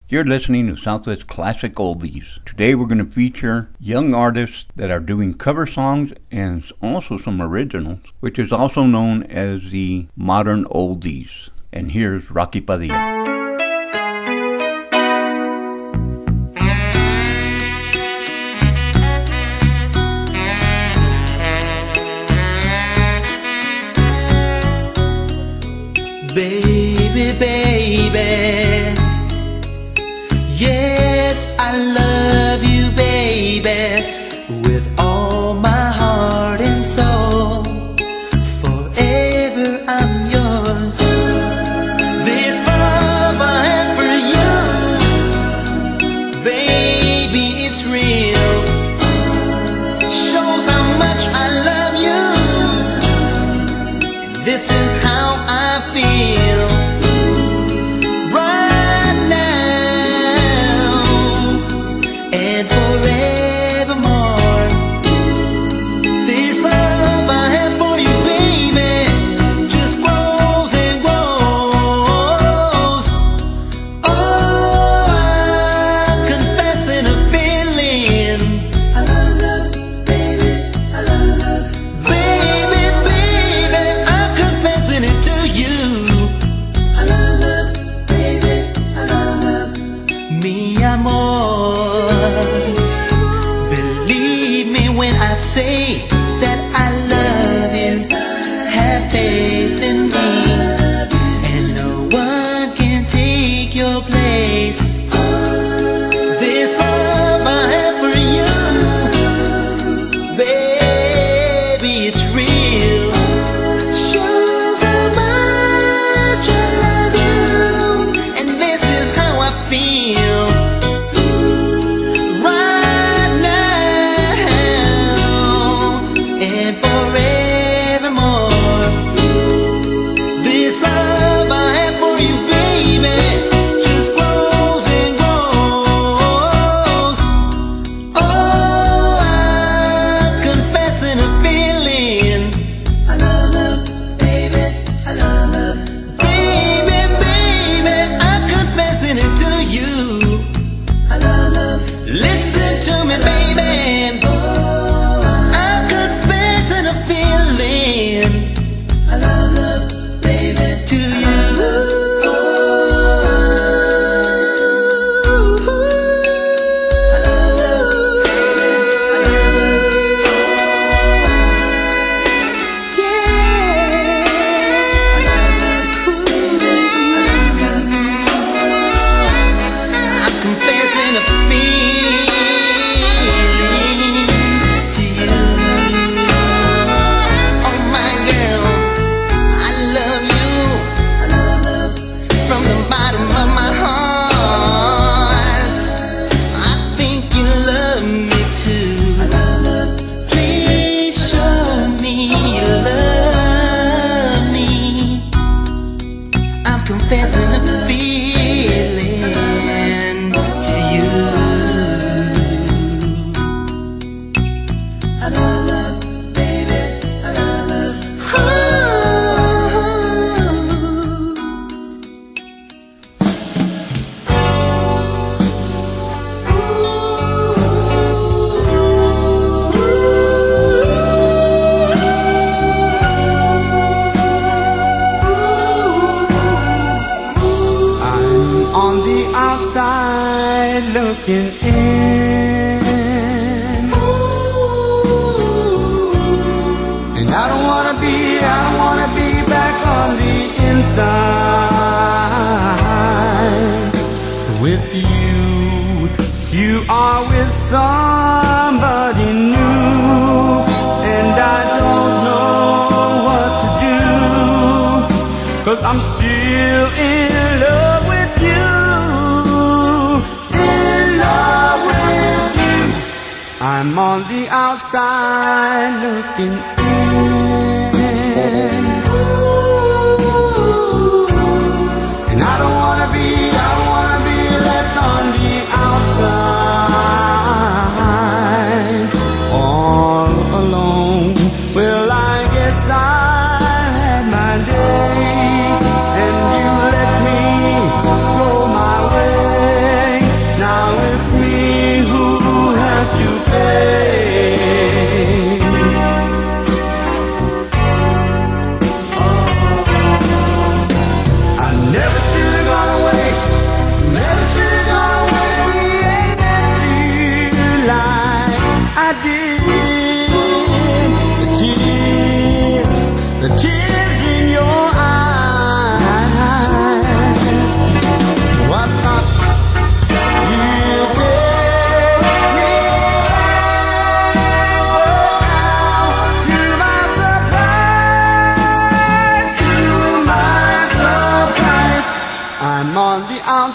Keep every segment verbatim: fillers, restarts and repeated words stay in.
You're listening to Southwest Classic Oldies. Today we're going to feature young artists that are doing cover songs and also some originals, which is also known as the modern oldies. And here's Rocky Padilla. Baby, baby, yes, I love you, baby, with all my heart and soul. Forever I'm yours. This love I have for you, baby, it's real. Shows how much I love you. This is how I feel. Believe me when I say that I love you. Have faith in me, and no one can take your place. This love I have for you, baby, it's real. Shows how much I love you, and this is how I feel. Listen to me, baby. I'm confessing a feeling. I love, love, baby, to you. I love, love, baby. I love, love, yeah. I love, love, baby. I love, love. I'm confessing a feeling. Confessing a feeling to you. I love, love, baby. I love, love. On the outside looking in, and I don't wanna be, I don't wanna be back on the inside with you. You are with somebody new, and I don't know what to do, 'cause I'm still in love with you. I'm on the outside looking in, and I don't wanna be, I don't wanna be left on the outside all alone. Well, I guess I had my day, and you let me go my way.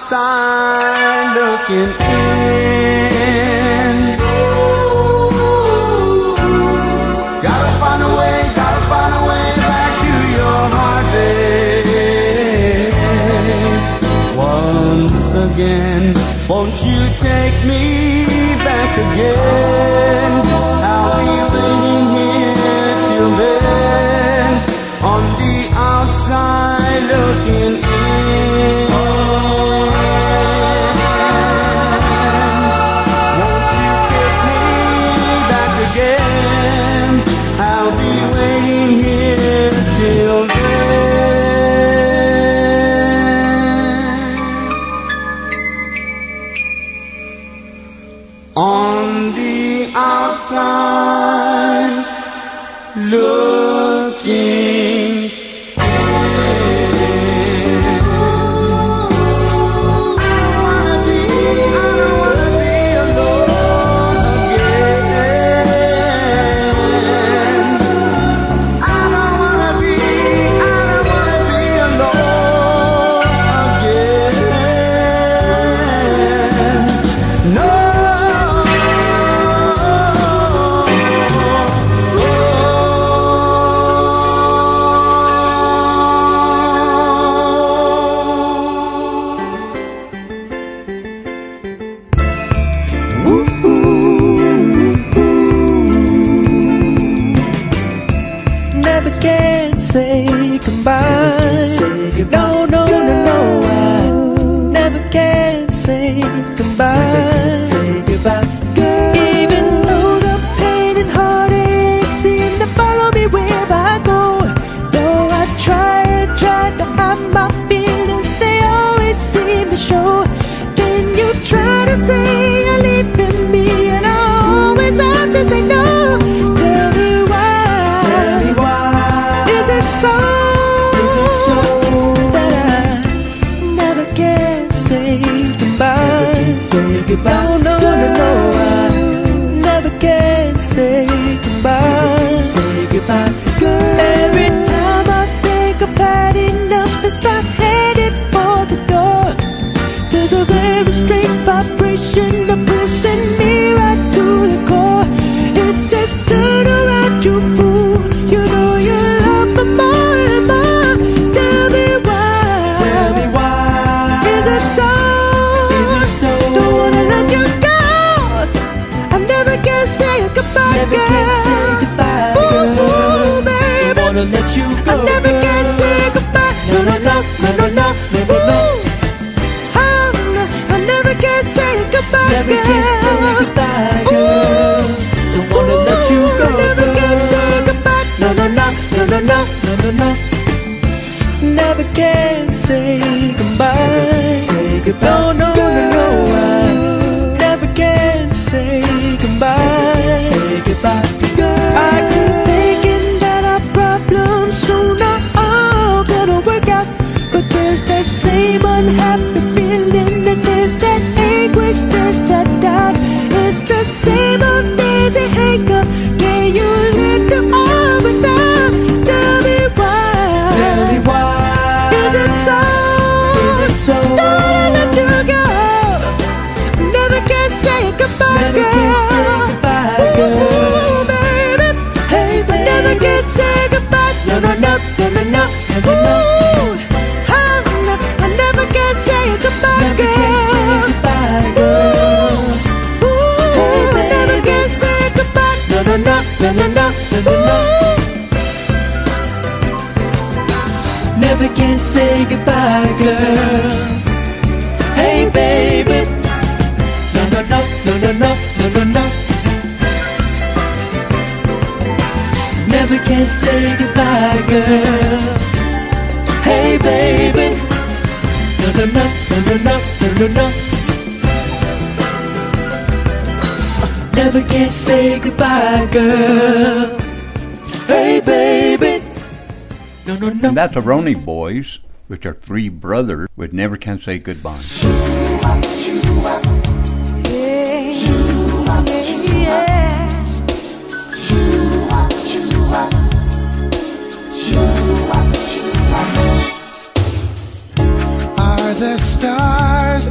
outside looking in. Gotta find a way, gotta find a way back to your heart, babe. Once again, won't you take me back again? I'll be waiting here till then, on the outside looking in. Won't you take me back again? I'll be waiting here till then. On the outside looking in. I don't wanna be, I don't wanna be alone again. I don't wanna be, I don't wanna be alone again. No. Never can say goodbye. No, no, no, no. I never can say goodbye. Even though the pain and heartache seem to follow me wherever I go, though I try and try to hide my feelings, they always seem to show. Then you try to say you're leaving me, and I always have to say no. Tell me why. Tell me why. Is it so? Is it so that I never can say goodbye? Never can say goodbye. No, no, no, no. I never can say goodbye. Say goodbye, girl. Every time I think I've had enough and start headed for the door, there's a very strange vibration that pulsing me right to the core. It says, turn around, you fool. You know you love me more and more. Tell me why. Tell me why. Is it so? Is it so? Don't wanna let you go. I never can say goodbye, never girl. Can say goodbye, ooh, girl. Ooh, baby. Don't wanna let you go. I never girl. Can say goodbye. No, no, no, no, no, no, no, no. I never can say goodbye, never girl. Can say goodbye, girl. Don't wanna let you go, never girl. Can say goodbye. No, no, no, no, no, no, no, no, no. Never can say goodbye. Say goodbye. No, no, no, no. I never can say goodbye. Say goodbye, girl. I keep thinking that our problems soon are all gonna work out, but there's that same unhappy feeling, that there's that anguish, there's that doubt. It's the same uneasy hang-up. Can you live the all without? Tell me why. Tell me why. Is it so? Is it so? Don't wanna let you go. Never can say goodbye, never girl. Can say goodbye, girl. Ooh, baby. Hey, baby. Never can say goodbye. No, no, no, no, no, no, no, no. I never can say goodbye, never girl. Can say goodbye, girl. Ooh, hey, never can say goodbye. No, no, no, no, no, no, no, no. Never can say goodbye, girl. Hey, baby. No, no, no, no, no, no, no, no, no. Never can say goodbye, girl. Hey, baby. No, no, no, no, no, no, no, no. Never can say goodbye, girl. Hey, baby. No, no, no. And that's the Roney Boys, which are three brothers, which never can say goodbye. Are the stars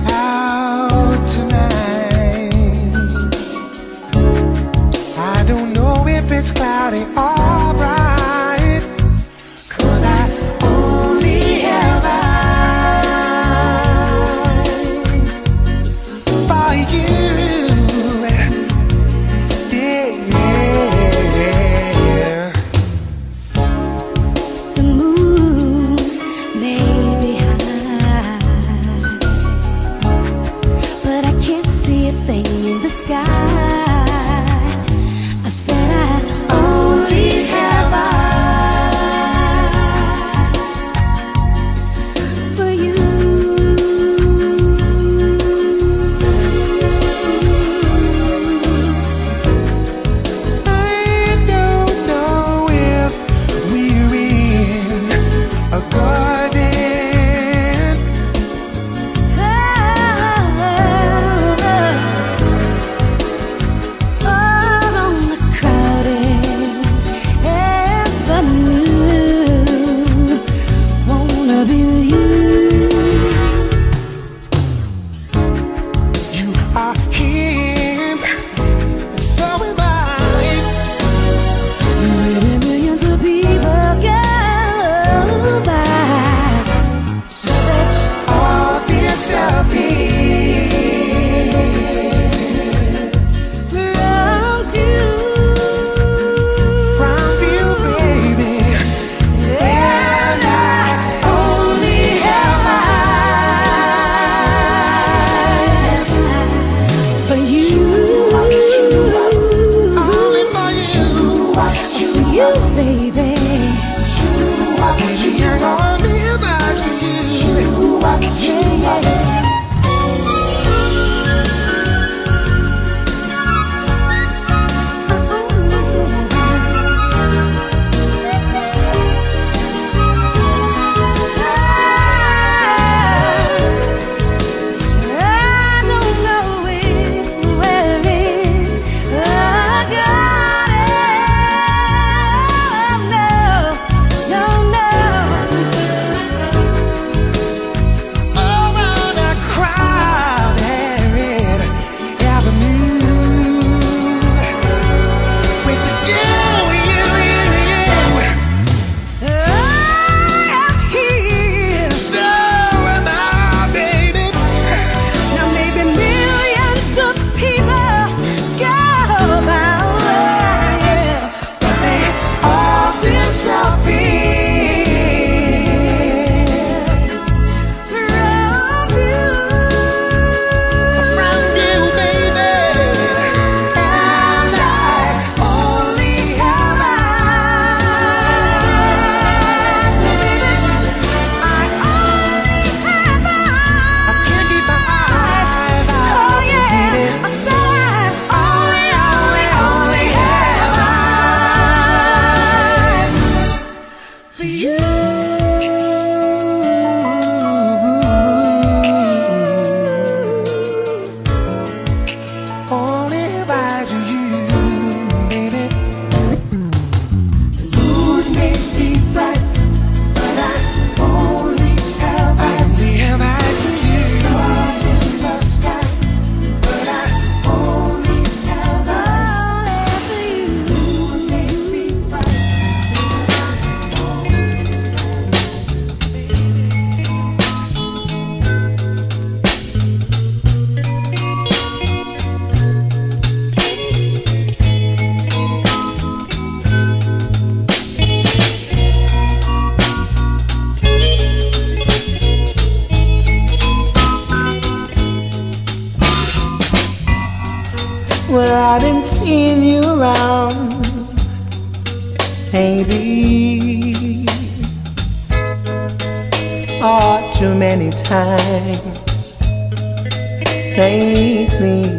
Well, I didn't see you around, maybe far too many times lately.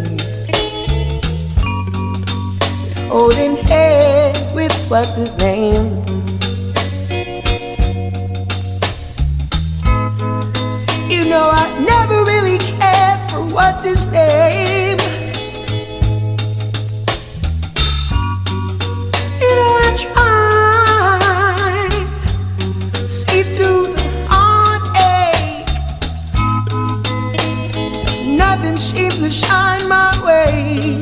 Holding hands with what's his name. You know I never really cared for what's his name. You know I tried to see through the heartache. Nothing seems to shine my way.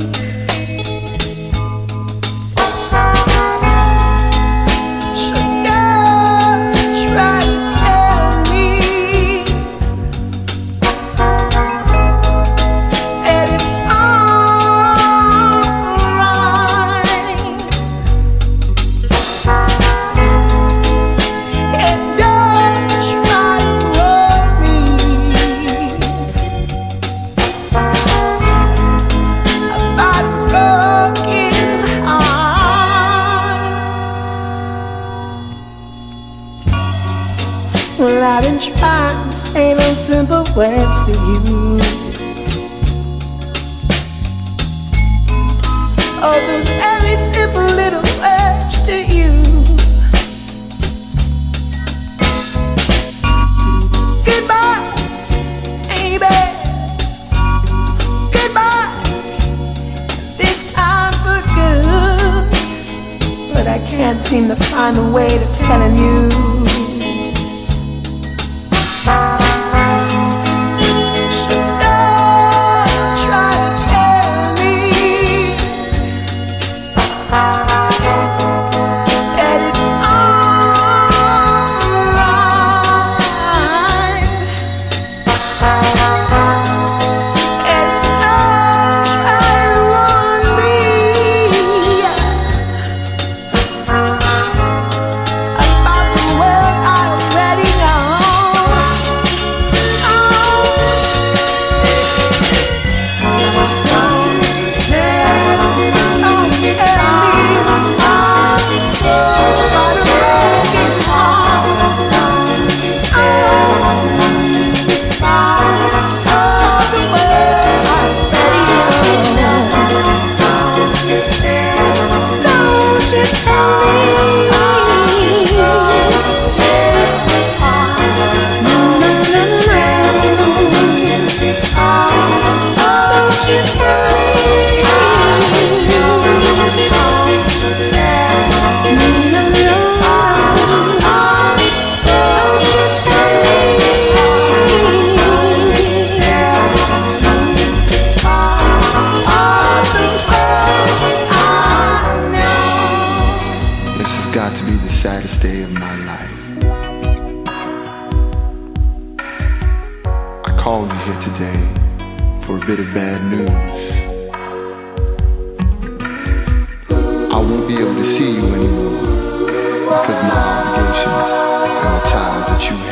Well, I've been trying to say those simple words to you. Oh, those very simple little words to you. Goodbye, baby. Goodbye. This time for good. But I can't seem to find a way to telling you. Got to be the saddest day of my life. I called you here today for a bit of bad news. I won't be able to see you anymore because of my obligations and the ties that you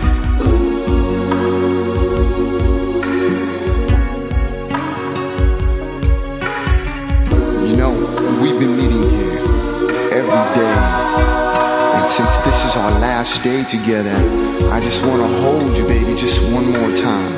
have. You know, we've been meeting here every day. And since this is our last day together, I just want to hold you, baby, just one more time.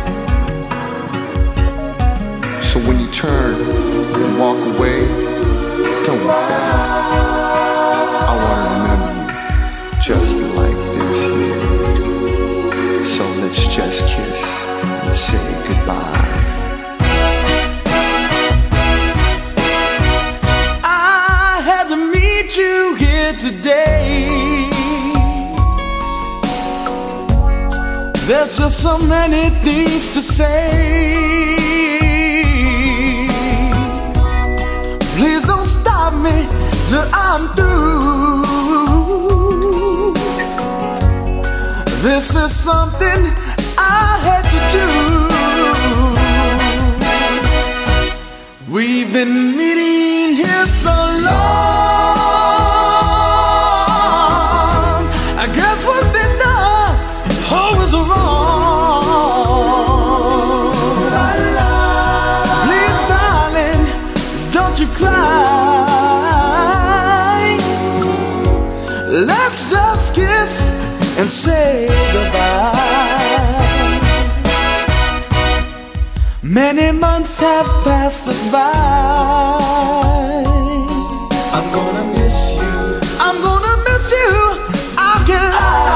So when you turn and walk away, don't look back. I want to remember you just like this here. So let's just kiss and say goodbye. You here today. There's just so many things to say. Please don't stop me till I'm through. This is something I had to do. We've been meeting here so long. Please, darling, and say goodbye. Many months have passed us by. I'm gonna miss you. I'm gonna miss you. I can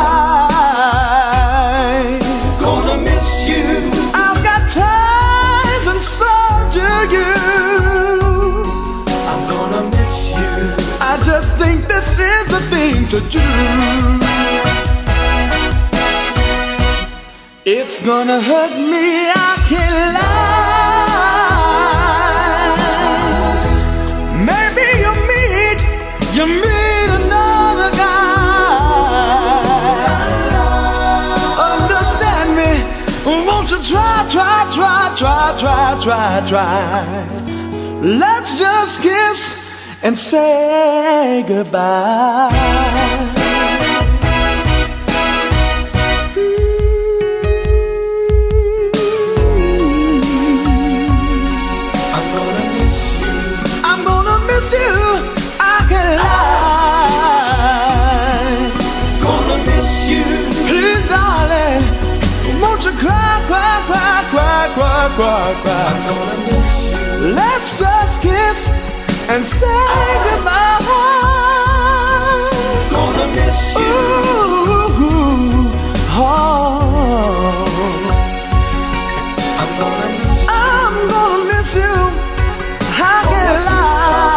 lie. Gonna miss you. I've got ties and so do you. I'm gonna miss you. I just think this is the thing to do. It's gonna hurt me, I can't lie. Maybe you meet, you meet another guy. Understand me, won't you try, try, try, try, try, try, try. Let's just kiss and say goodbye. You, I can lie. Gonna miss you. Please, darling, won't you cry, cry, cry, cry, cry, cry, cry. I'm gonna miss you. Let's just kiss and say goodbye. Gonna miss you. Ooh, oh. I'm gonna miss you. I'm gonna miss you. I can lie.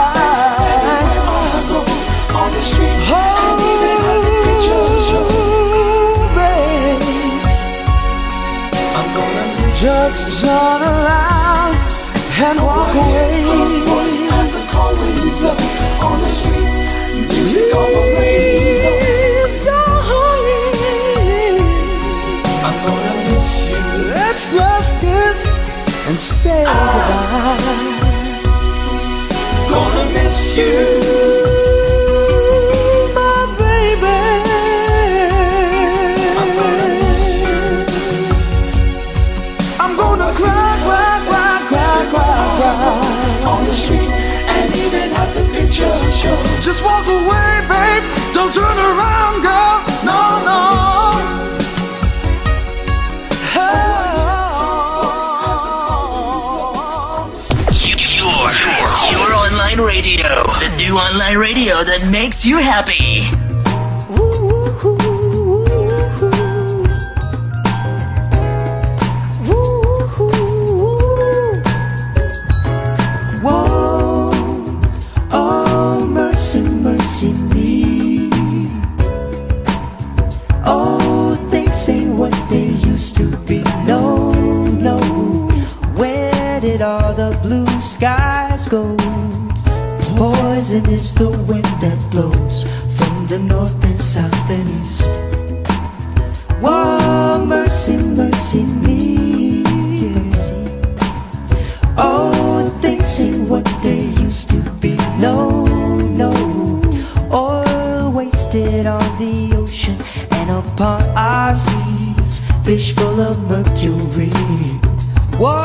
Just turn around and walk away. As a cold wind blow on the street, music on the radio. Darling, I'm gonna miss you. Let's just kiss and say goodbye. Gonna miss you. On the street and even at the picture show. Just walk away, babe. Don't turn around, girl. No, no. Your, your online radio. The new online radio that makes you happy. All the blue skies go. Poison is the wind that blows from the north and south and east. Whoa, mercy, mercy me. Oh, things ain't what they used to be. No, no. Oil wasted on the ocean and upon our seas. Fish full of mercury. Whoa.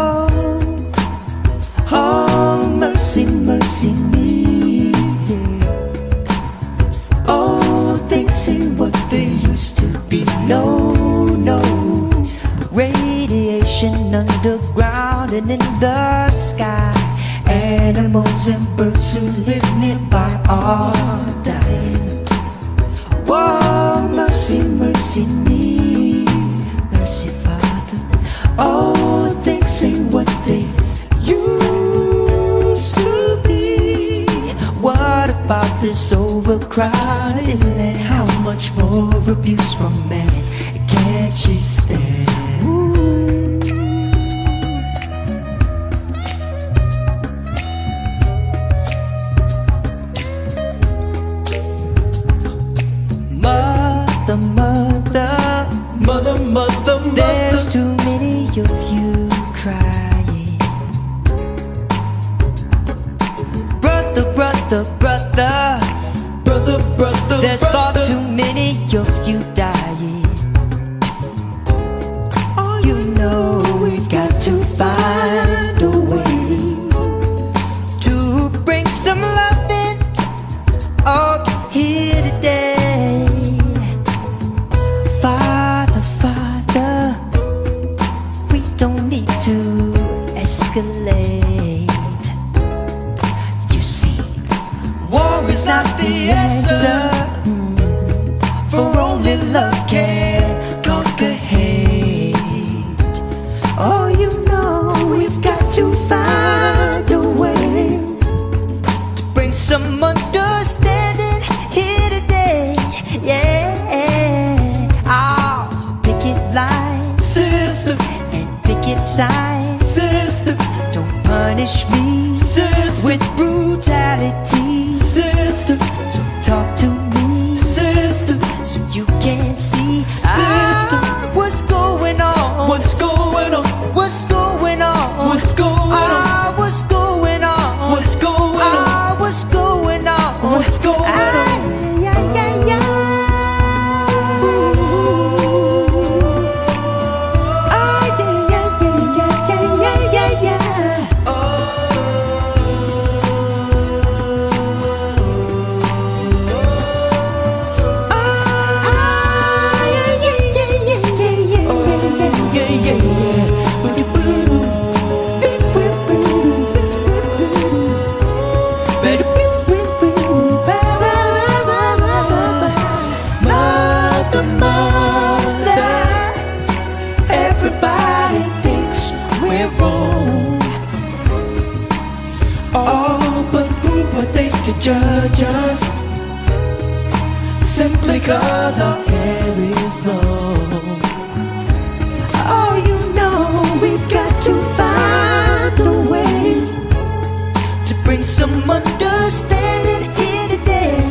Oh, mercy, mercy me. Oh, things ain't what they used to be. No, no. Radiation underground and in the sky. Animals and birds who live nearby are dying. Whoa, mercy, mercy me. Mercy, Father. Oh, things ain't what they used to be. What about this overcrowded land? How much more abuse from man can't she stand? Ooh. Mother, mother, mother, mother, there's too many of you crying. Brother, brother, brother, brother, brother, there's far too many of you dying. You know we've got to find a way to bring some loving up here today. punish me, sister, with brutality, sister. So talk to me, sister, so you can see, sister, ah, what's going on, what's going on, what's going on, what's going on, ah, what's going on, what's going on, ah, what's going on, what's going on, ah, yeah, yeah, yeah. Judge us simply cause our hair is long. Oh, you know we've got to find a way to bring some understanding here today.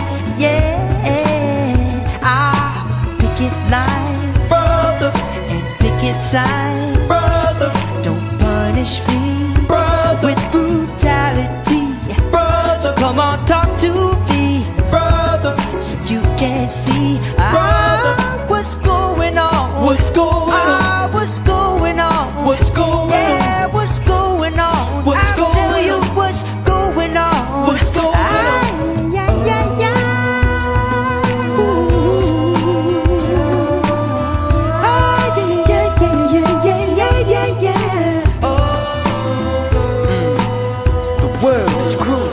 Yeah, I'll pick it line, brother, and pick it side, brother. Don't punish me, brother, with brutality. Come on, talk to me, brother, so you can see, brother, ah, what's going on, what's going on, ah, what's going on, what's going on, yeah, what's going on, what's I'll going tell on. You what's going on, what's going ah, on, yeah, yeah, yeah. Ooh. Ah, yeah, yeah, yeah, yeah, yeah, yeah, yeah. Oh. Mm. The world is cruel.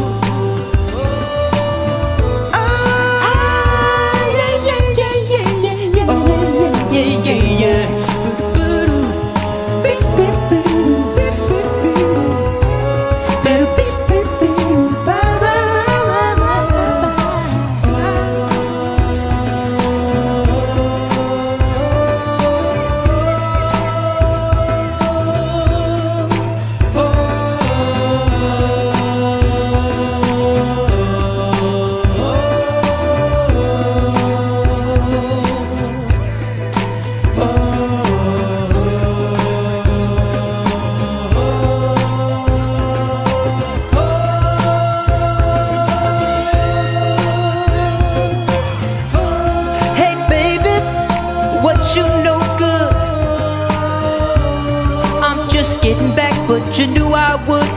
Getting back, but you knew I would.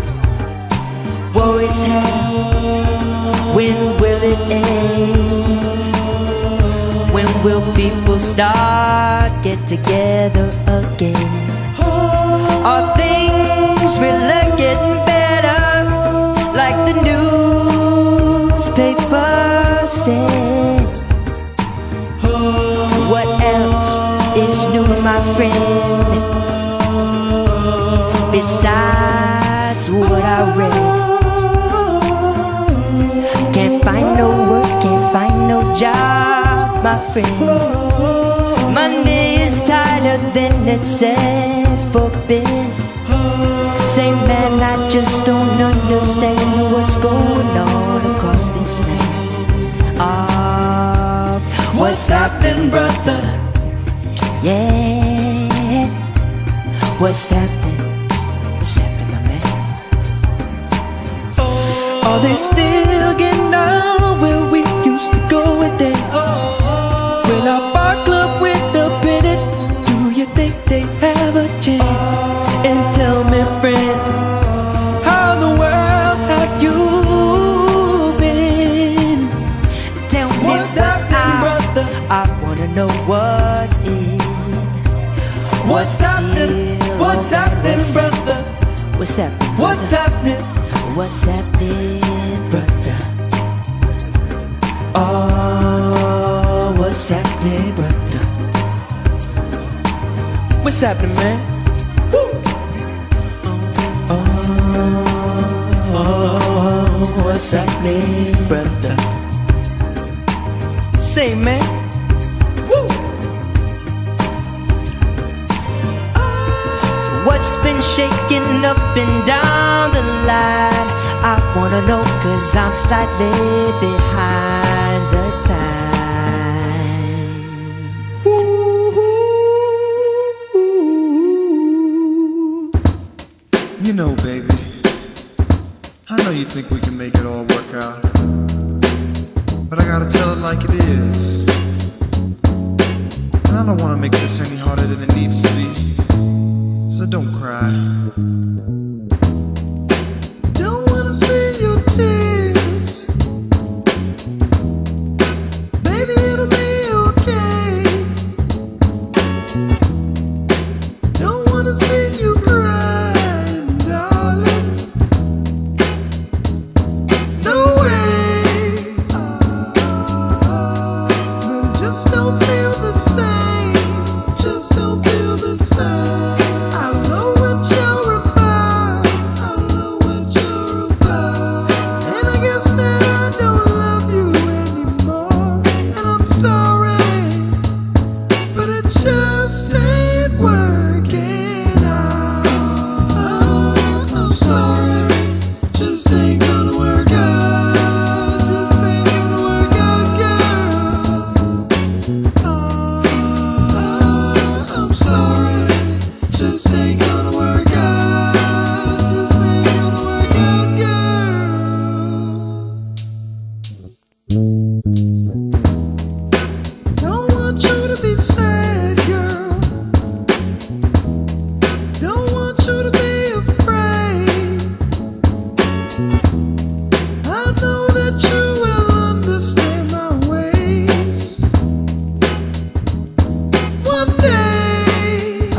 War is hell. When will it end? When will people start get together again? Are things really getting better? Like the newspaper said. What else is new, my friend? Besides what I read, can't find no work, can't find no job, my friend. Money is tighter than it's said for been. Say man, I just don't understand what's going on across this land. Ah, what's happening, brother? Yeah, what's happening? Are they still getting down where we used to go and dance? When our bar club with the Bennett, do you think they have a chance? And tell me, friend, how in the world have you been? Tell me what's, what's happening, brother? I wanna know what's in. What's, what's happening? What's happening, brother? What's happening? What's happening? What's happening, brother? Oh, what's happening, brother? What's happening, man? Woo! Oh, oh, what's happening, brother? Say, man. Woo! So what heart's been shaking up and down the line. I wanna know, cause I'm slightly behind the times. You know, baby, I know you think we can make it all work out, but I gotta tell it like it is. And I don't wanna make this any harder than it needs to be, so don't cry. Don't wanna see your tears. Baby, it'll be okay. Don't wanna see you crying, darling. No way. But it just don't feel the same. Just don't feel the same. I know what you're about. I know what you're about. And I guess that I don't love you anymore. And I'm sorry, but it just ain't working out. I'm sorry, just ain't gonna work out. Just ain't gonna work out, girl. I'm sorry, just ain't gonna work out. Just ain't gonna work out, girl. Don't want you to be sad, girl. Don't want you to be afraid. I know that you will understand my ways one day.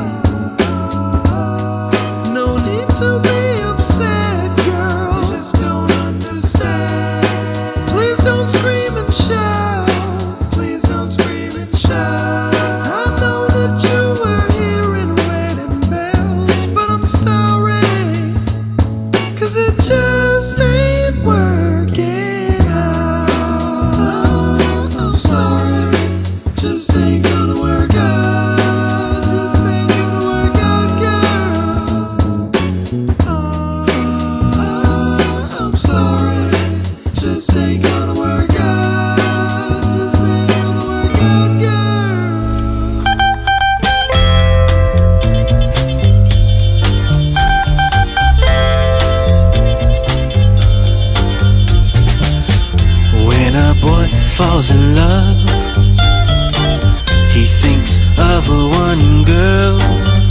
No need to be upset, girl. You just don't understand. Please don't scream and shout. Please don't scream and shout. I know that you were hearing wedding bells, but I'm sorry, cause it just ain't working out. I'm sorry, just ain't gonna work out. Just ain't gonna work out, girl. I'm sorry, just ain't gonna work out. Just ain't gonna work out, girl. When a boy falls in love, he thinks of a one girl.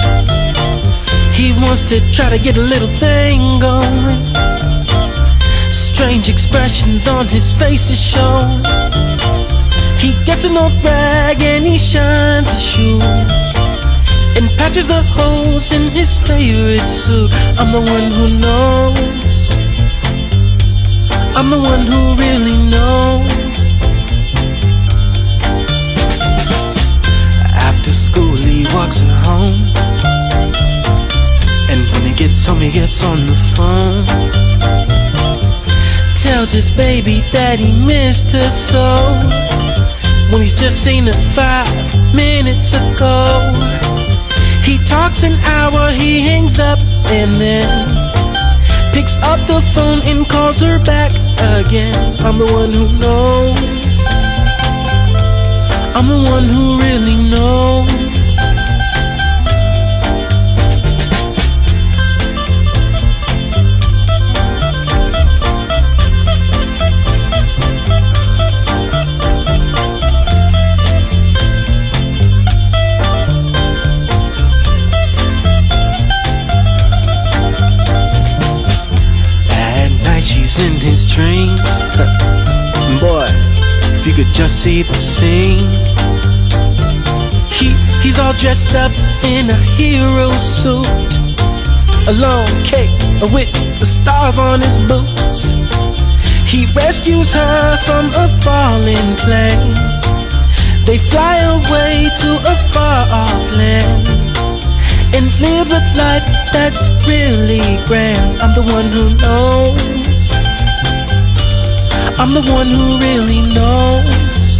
He wants to try to get a little thing going. Strange expressions on his face is shown. He gets an old rag and he shines his shoes and patches the holes in his favorite suit. I'm the one who knows. I'm the one who really knows. After school he walks her home, and when he gets home he gets on the phone. Tells his baby that he missed her so, when he's just seen her five minutes ago. He talks an hour, he hangs up, and then picks up the phone and calls her back again. I'm the one who knows. I'm the one who really knows. She's in his dreams. Boy, if you could just see the scene. He, he's all dressed up in a hero suit, a long cape with the stars on his boots. He rescues her from a falling plane. They fly away to a far-off land and live a life that's really grand. I'm the one who knows. I'm the one who really knows.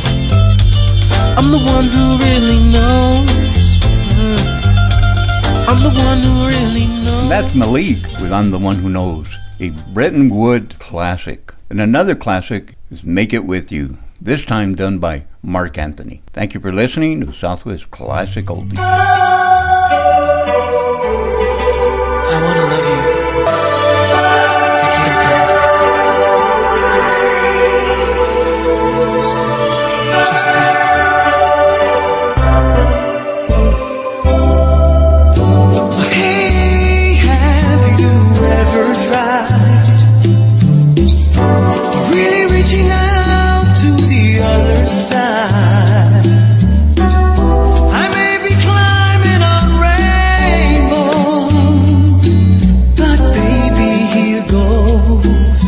I'm the one who really knows. Mm. I'm the one who really knows. And that's Malik with I'm the One Who Knows, a Bretton Woods classic. And another classic is Make It With You, this time done by Mark Anthony. Thank you for listening to Southwest Classic Oldies. I wanna love you. Te quiero tanto. Just stay. Hey, have you ever tried really reaching out to the other side? I may be climbing on rainbows, but baby, here goes.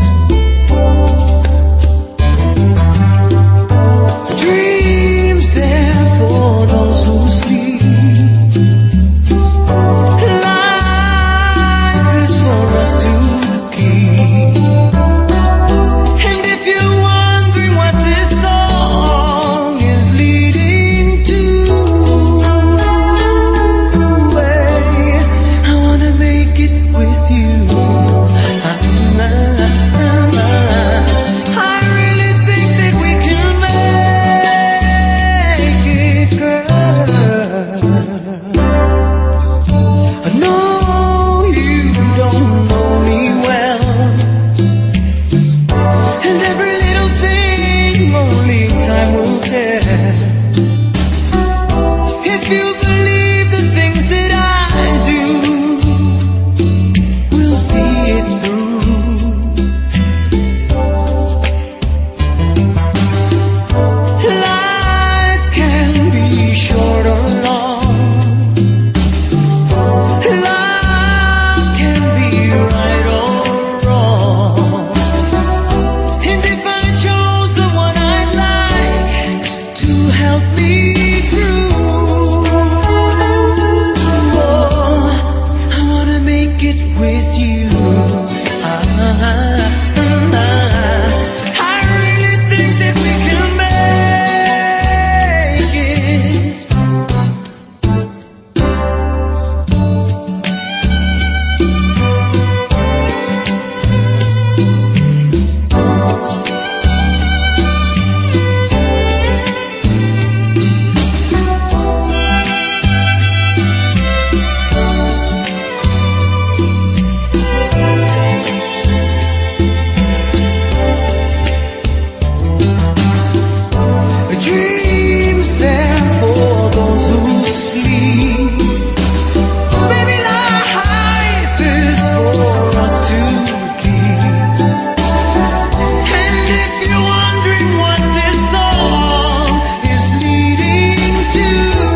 Dreams there for those who sleep. Life is for us to keep. And if you're wondering what this song is leading to, hey, I wanna make it with you. I really think that we can make it, girl. I know you don't know me well, and every little thing only time will tell. If you believe the things that I do, we'll see it through. Life can be short or long. Love can be right or wrong. And if I chose the one I'd like to help me through, oh, I wanna make it with you. I, I really think that we can make it. Dreams there for those who sleep. Baby, life is for us to keep. And if you're wondering what this song is leading to,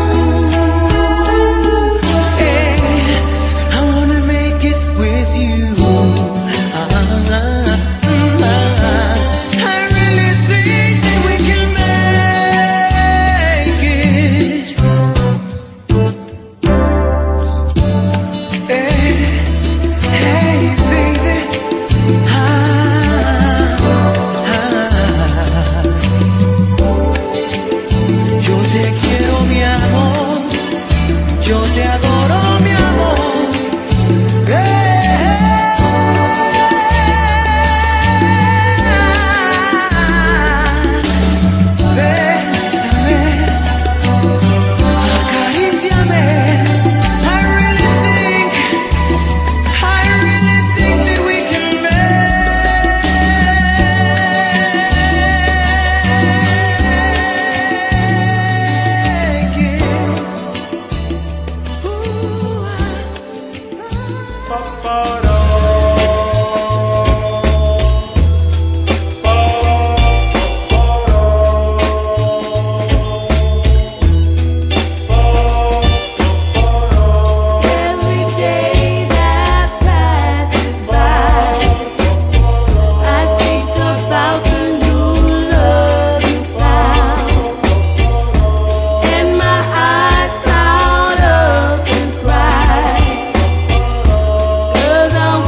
hey, I wanna make it with you. I really think that we can make it. Hey, hey, baby. Ah, ah. Yo te quiero, mi amor. Yo te adoro, mi amor. Bésame, acaríciame. I really think, I really think that we can make it. Ooh, Every day that passes by, I think about the new love you found, and my eyes cloud up and cry, 'cause I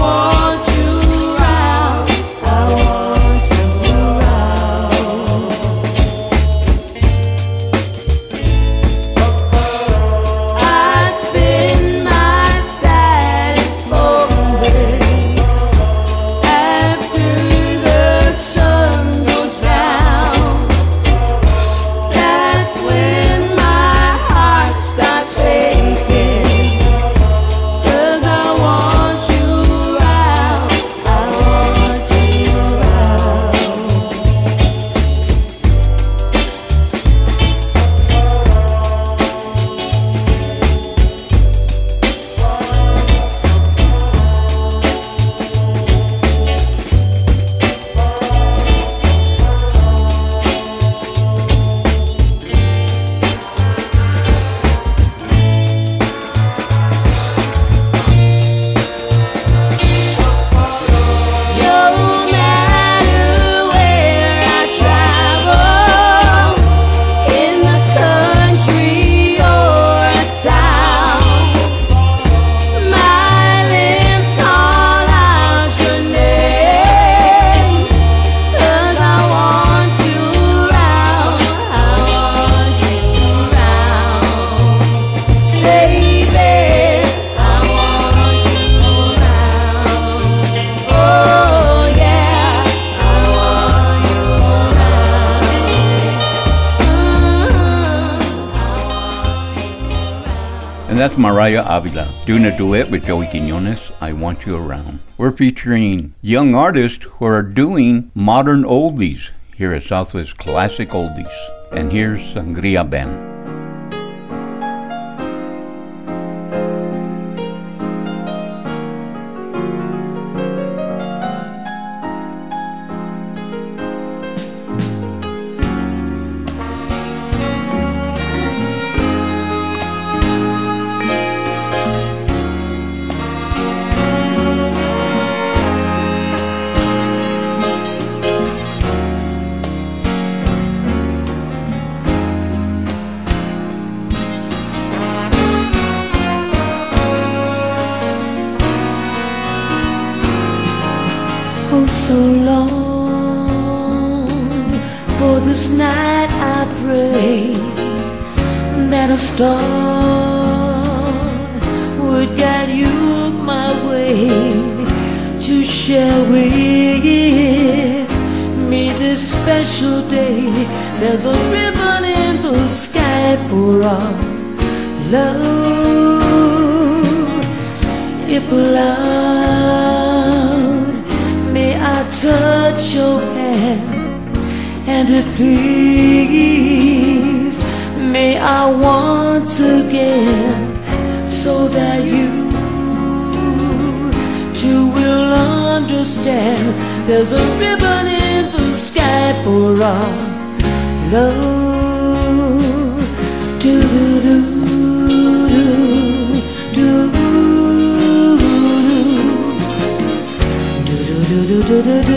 that's Mariah Avila doing a duet with Joey Quinones, I Want You Around. We're featuring young artists who are doing modern oldies here at Southwest Classic Oldies. And here's Sangria Band. Oh, so long for this night I pray that a star would guide you my way to share with me this special day. There's a ribbon in the sky for our love. If allowed, may I touch your hand, and if pleased, may I once again, so that you too will understand. There's a ribbon in the sky for our love. Do do do do do do do do do do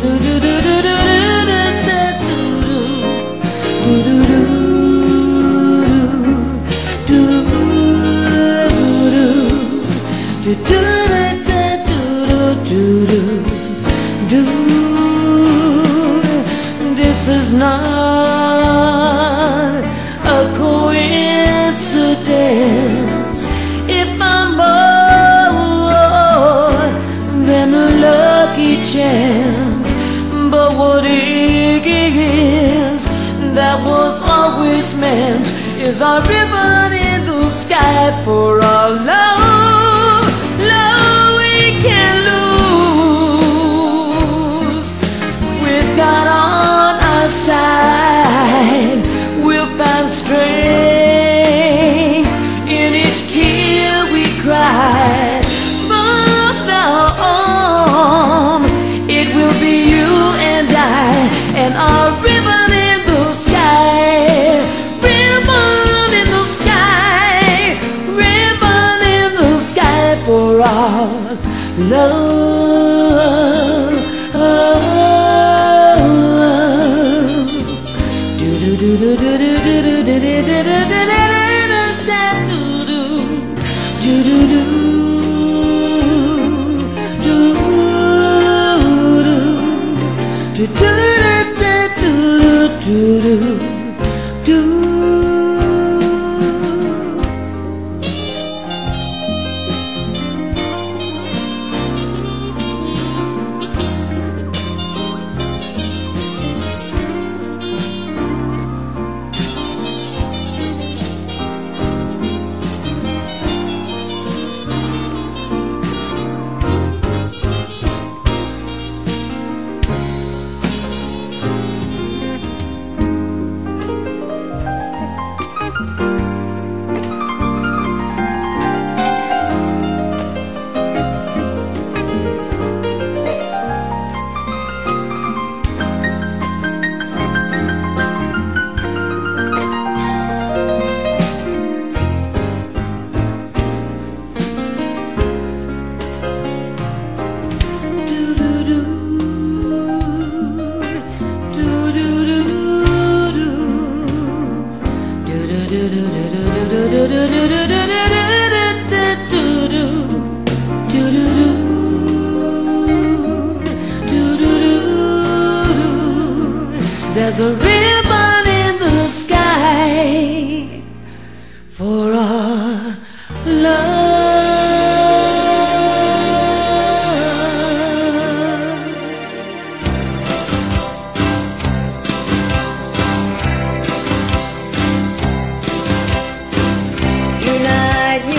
This is not a coincidence. If I'm more than a lucky chance, but what it is that was always meant is our ribbon in the sky for our love. Love we can lose with God on our side. We'll find strength in each tear we cry. From now on, it will be you and I, and our ribbon in the sky. Ribbon in the sky. Ribbon in the sky for our love. Do do do do do do do do do There's a ribbon in the sky for our love. Tonight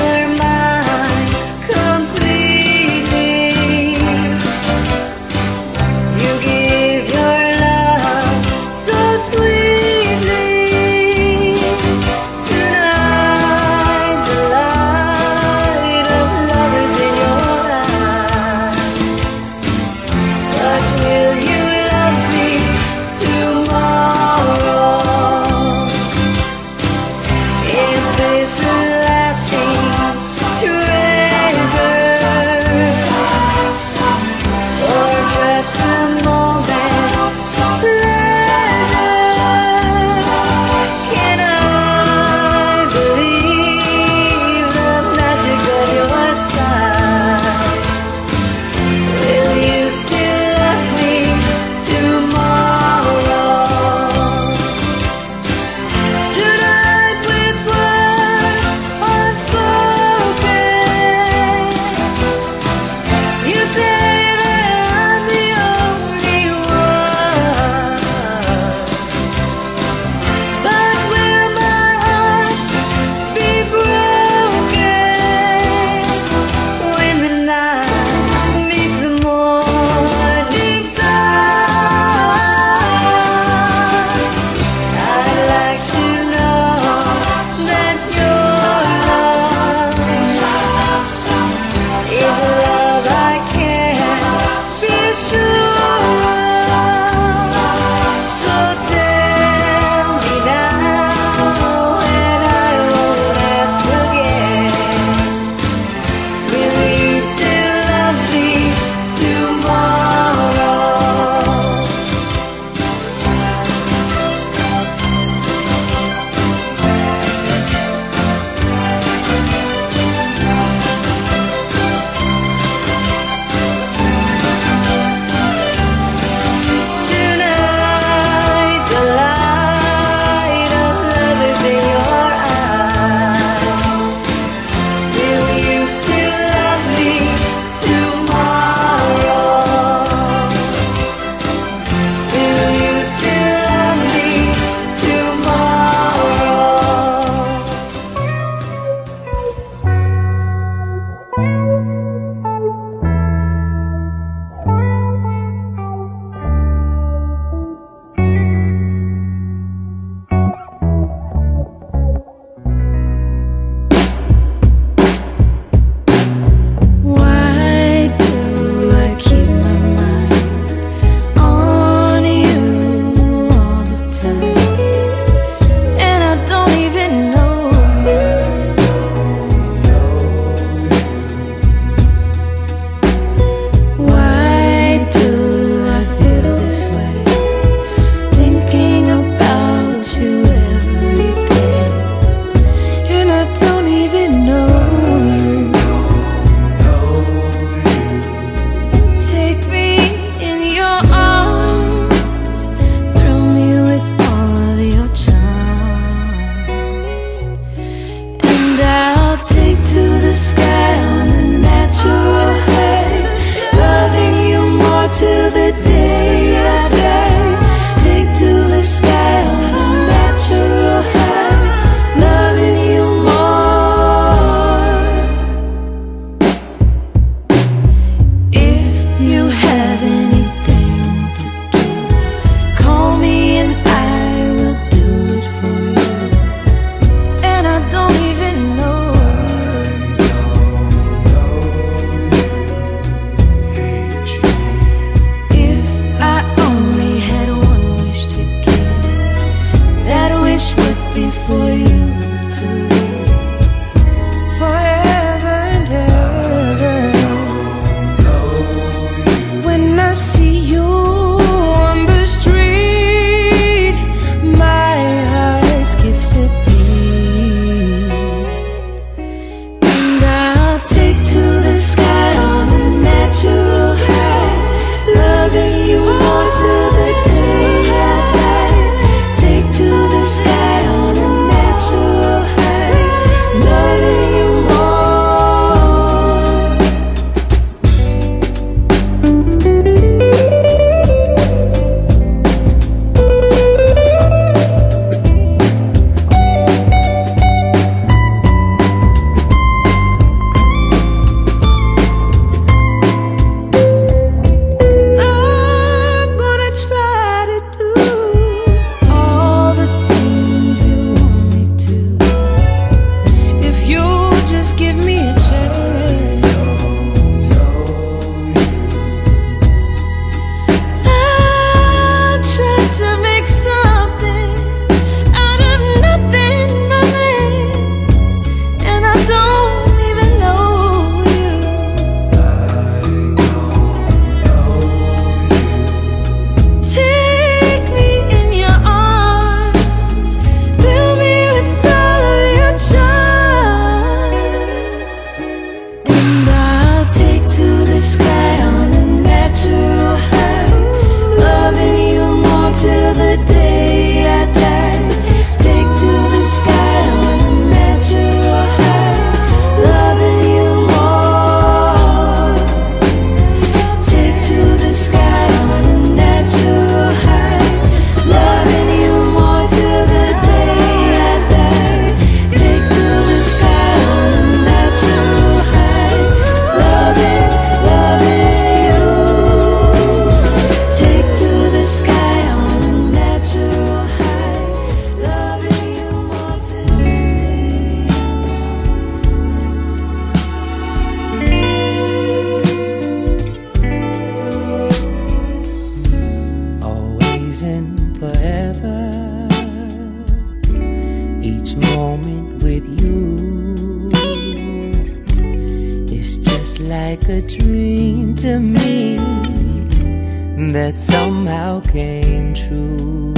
dream to me that somehow came true.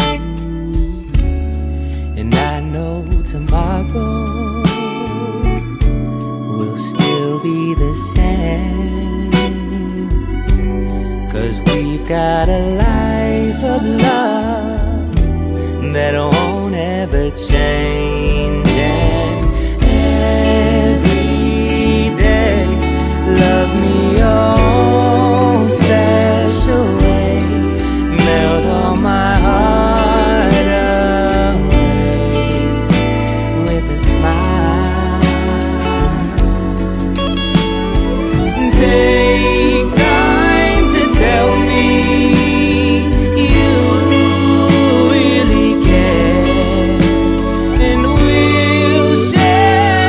And I know tomorrow will still be the same, 'cause we've got a life of love that won't ever change. And every day, love me your special way, melt all my heart away with a smile. Take time to tell me you really care, and we'll share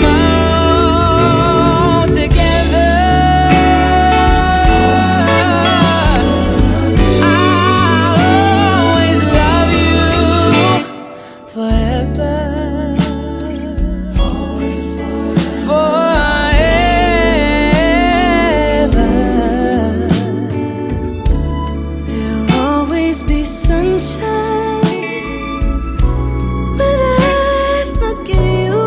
tomorrow together. I'll always love you forever. Always forever. There'll always be sunshine when I look at you.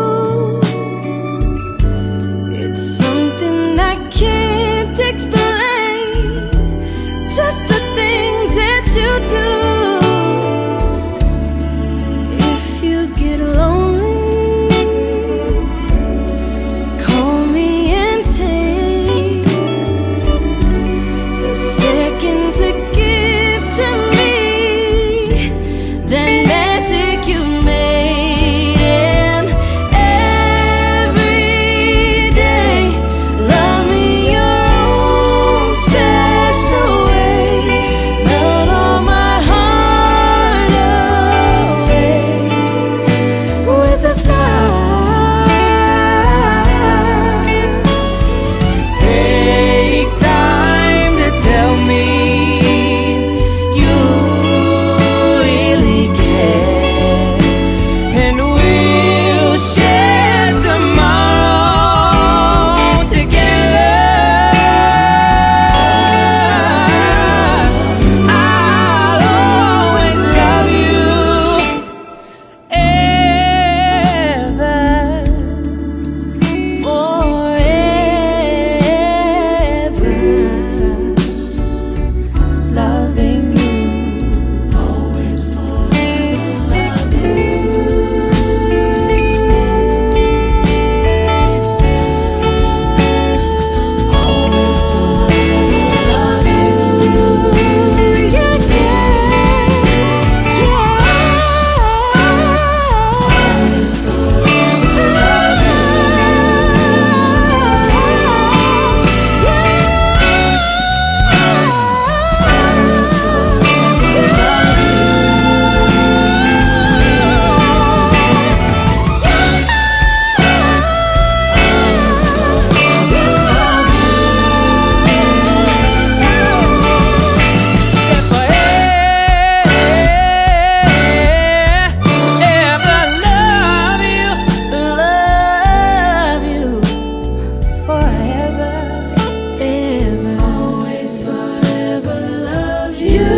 It's something I can't explain, just the things that you do. If you get lonely, call me and take the second to give to me that magic you made. And every day, love me your own special way, melt all my heart away with a smile. Take time to tell me you really care, and we'll share tomorrow together. I'll always love you ever, forever, loving you, always forever love you. Always forever love you. Yeah, yeah, yeah. Always forever love you. Always forever love you. Always forever love you. Say forever love you, love you forever, ever. Always forever love you, you.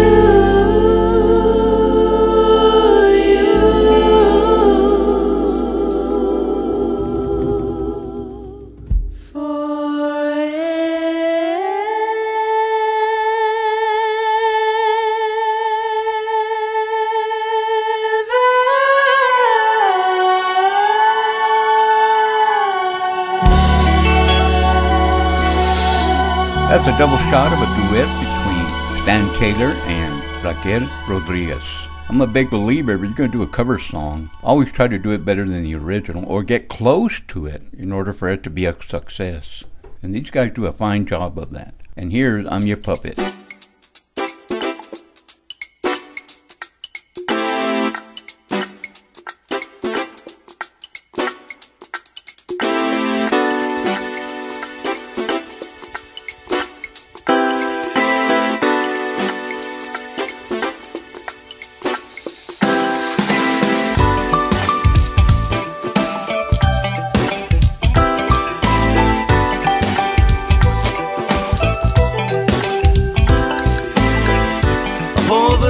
That's a double shot of a duet between Stan Taylor and Raquel Rodriguez. I'm a big believer if you're going to do a cover song, always try to do it better than the original or get close to it in order for it to be a success. And these guys do a fine job of that. And here's I'm Your Puppet.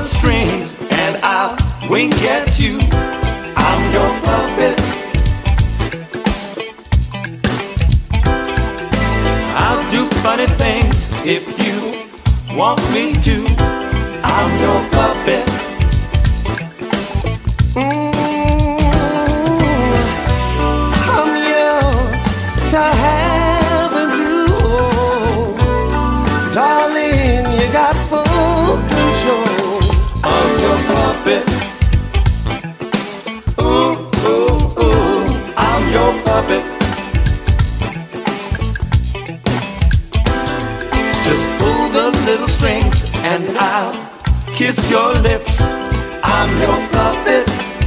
the strings and I'll wink at you. I'm your puppet. I'll do funny things if you want me to. I'm your puppet. Mm, I'm yours to have and to hold. Darling, you got full control. I'm your puppet. Ooh, ooh, ooh, I'm your puppet. Just pull the little strings and I'll kiss your lips. I'm your puppet.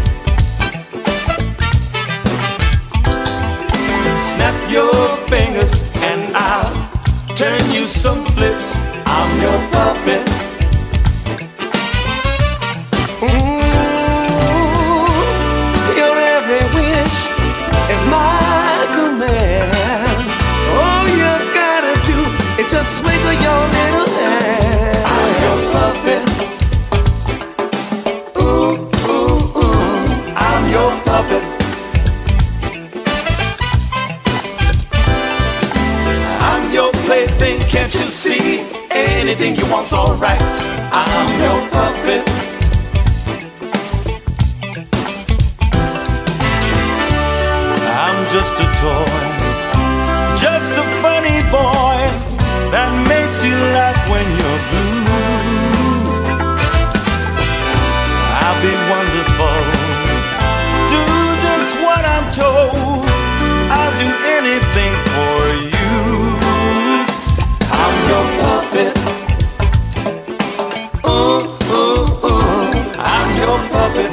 Snap your fingers and I'll turn you some flips. I'm your puppet. Ooh, your every wish is my command. All you gotta do is just wiggle your little hand. I'm your puppet. Ooh, ooh, ooh, I'm your puppet. I'm your plaything, can't you see? Anything you want's alright. I'm your puppet. I'm just a toy, just a funny boy that makes you laugh when you're blue. I'll be wonderful, do just what I'm told. I'll do anything for you. I'm your puppet. Ooh, ooh, ooh, I'm your puppet.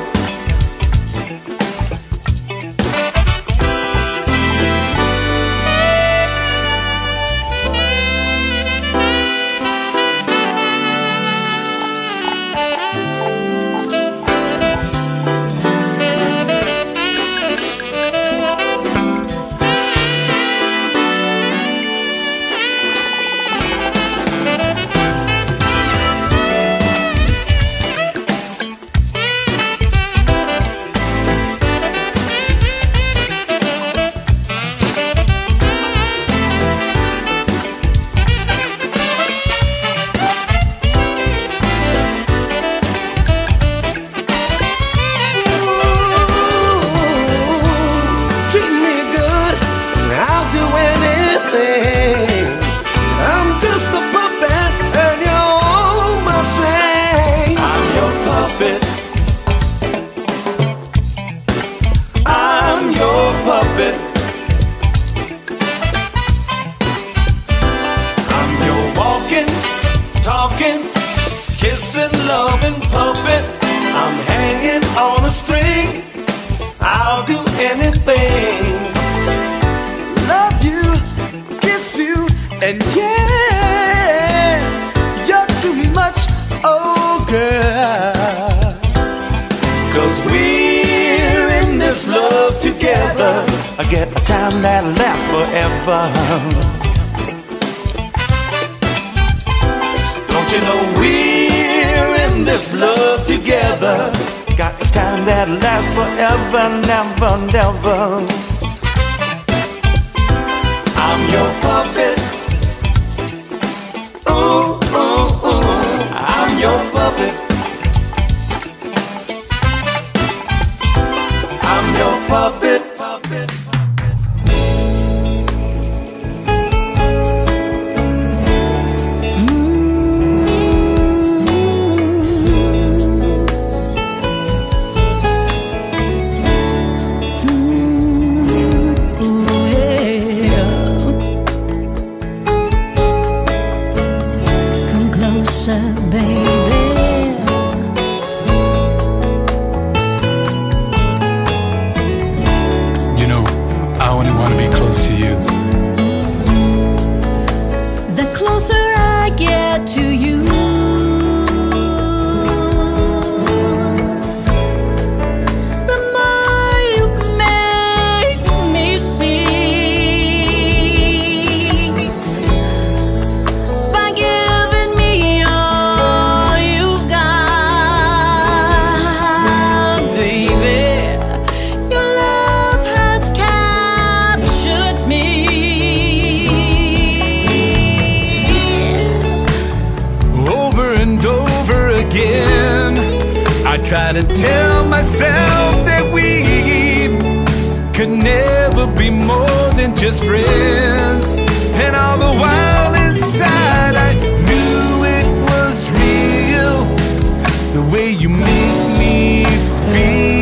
By giving me all you've got. try to tell myself that we could never be more than just friends. And all the while inside I knew it was real, the way you make me feel.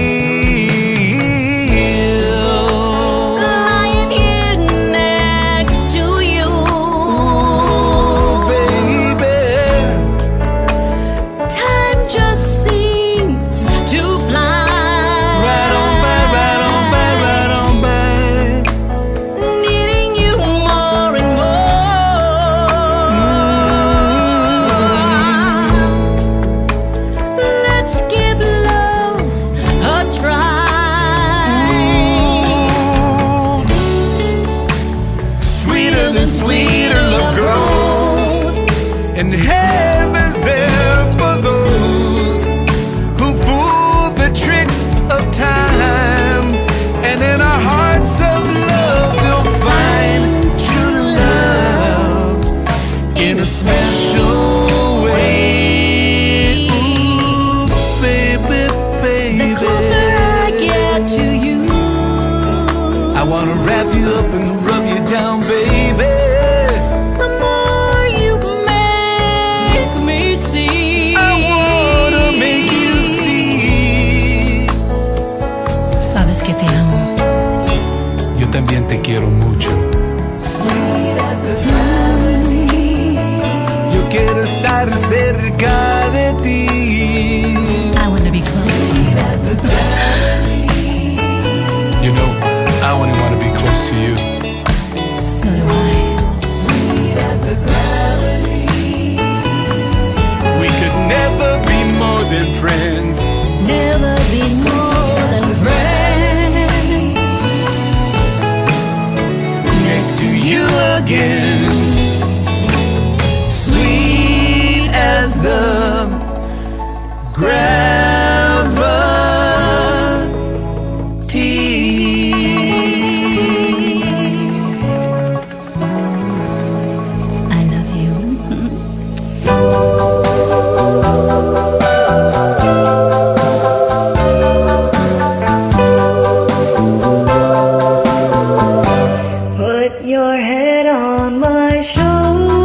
Lying here next to you, Baby, time just seems to fly. right on by, right on by, right on by. Needing you more and more. Let's give love a try. Sweeter than sweeter love grows, and heaven's there for those who fool the tricks of time. And in our hearts of love they'll find true love in a special way. Ooh, baby, baby, The closer I get to you, I wanna wrap you up and rub you down, baby. the more you make me see. I wanna make you see. Sabes que te amo. Yo también te quiero mucho. Yo quiero estar cerca de ti. I want to be close to you. You know, I only want to be close to you. So do I. We could never be more than friends. Never be more than friends. Next to you again, sweet as the I love you. Put your head on my shoulder.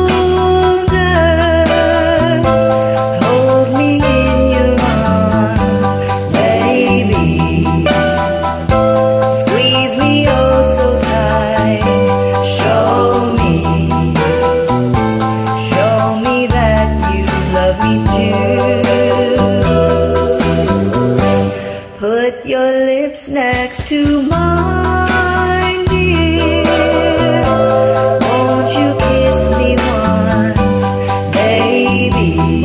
Hold me in your arms, baby. Squeeze me oh so tight. Show me, show me that you love me too. Put your lips next to mine, dear. Won't you kiss me once, baby?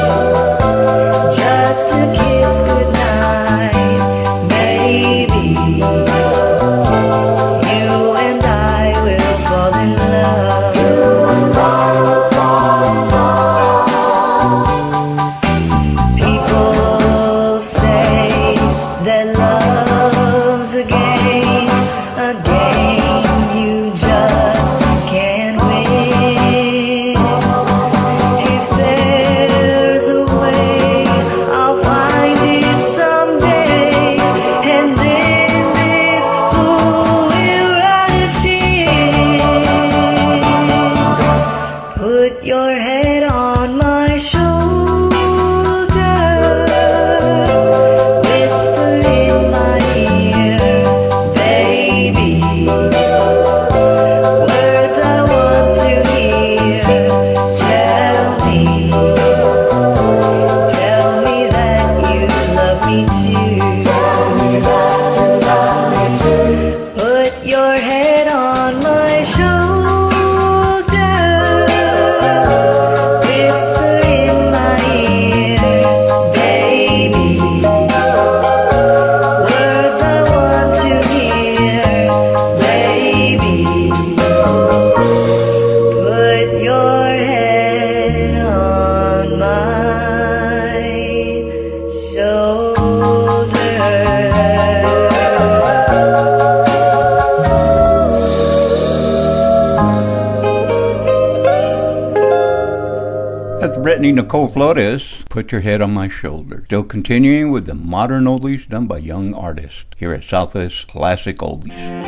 Just a kiss goodnight, baby. You and I will fall in love. People say that love's a game, a game you just can't win. If there's a way, I'll find it someday, and then this fool will rush in. Put your head on my shoulder. Whisper in my ear, baby. Words I want to hear. Tell me, tell me that you love me too. Put your head on my shoulder. Brittany Nicole Flores, Put Your Head on My Shoulder. Still continuing with the modern oldies done by young artists here at Southwest Classic Oldies.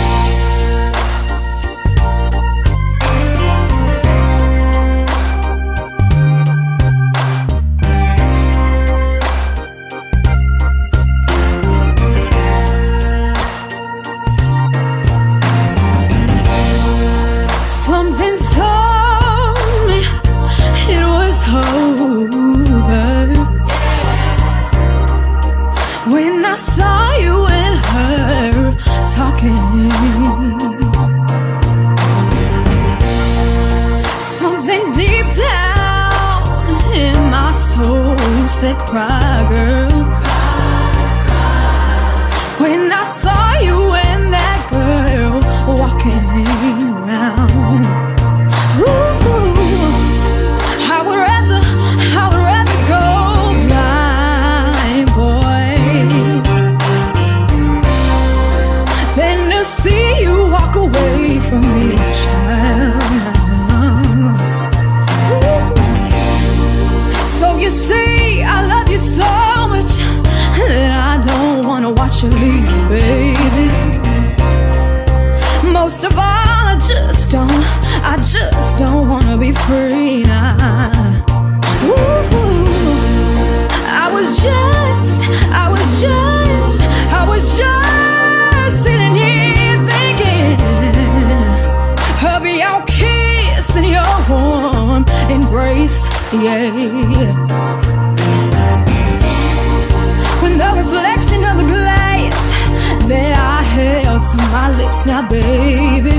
Something told me it was over when I saw you and her talking. Something deep down in my soul said, cry, girl. When I saw you and that girl walking around, ooh, I would rather, I would rather go blind, boy, than to see you walk away from me, child. Ooh. So you see, I love you so much that I don't wanna watch you leave, baby. Most of all, I just don't, I just don't wanna be free now. Ooh, I was just, I was just, I was just sitting here thinking of your kiss and your warm embrace, yeah. When the reflection of the glass that I held to my lips, now baby,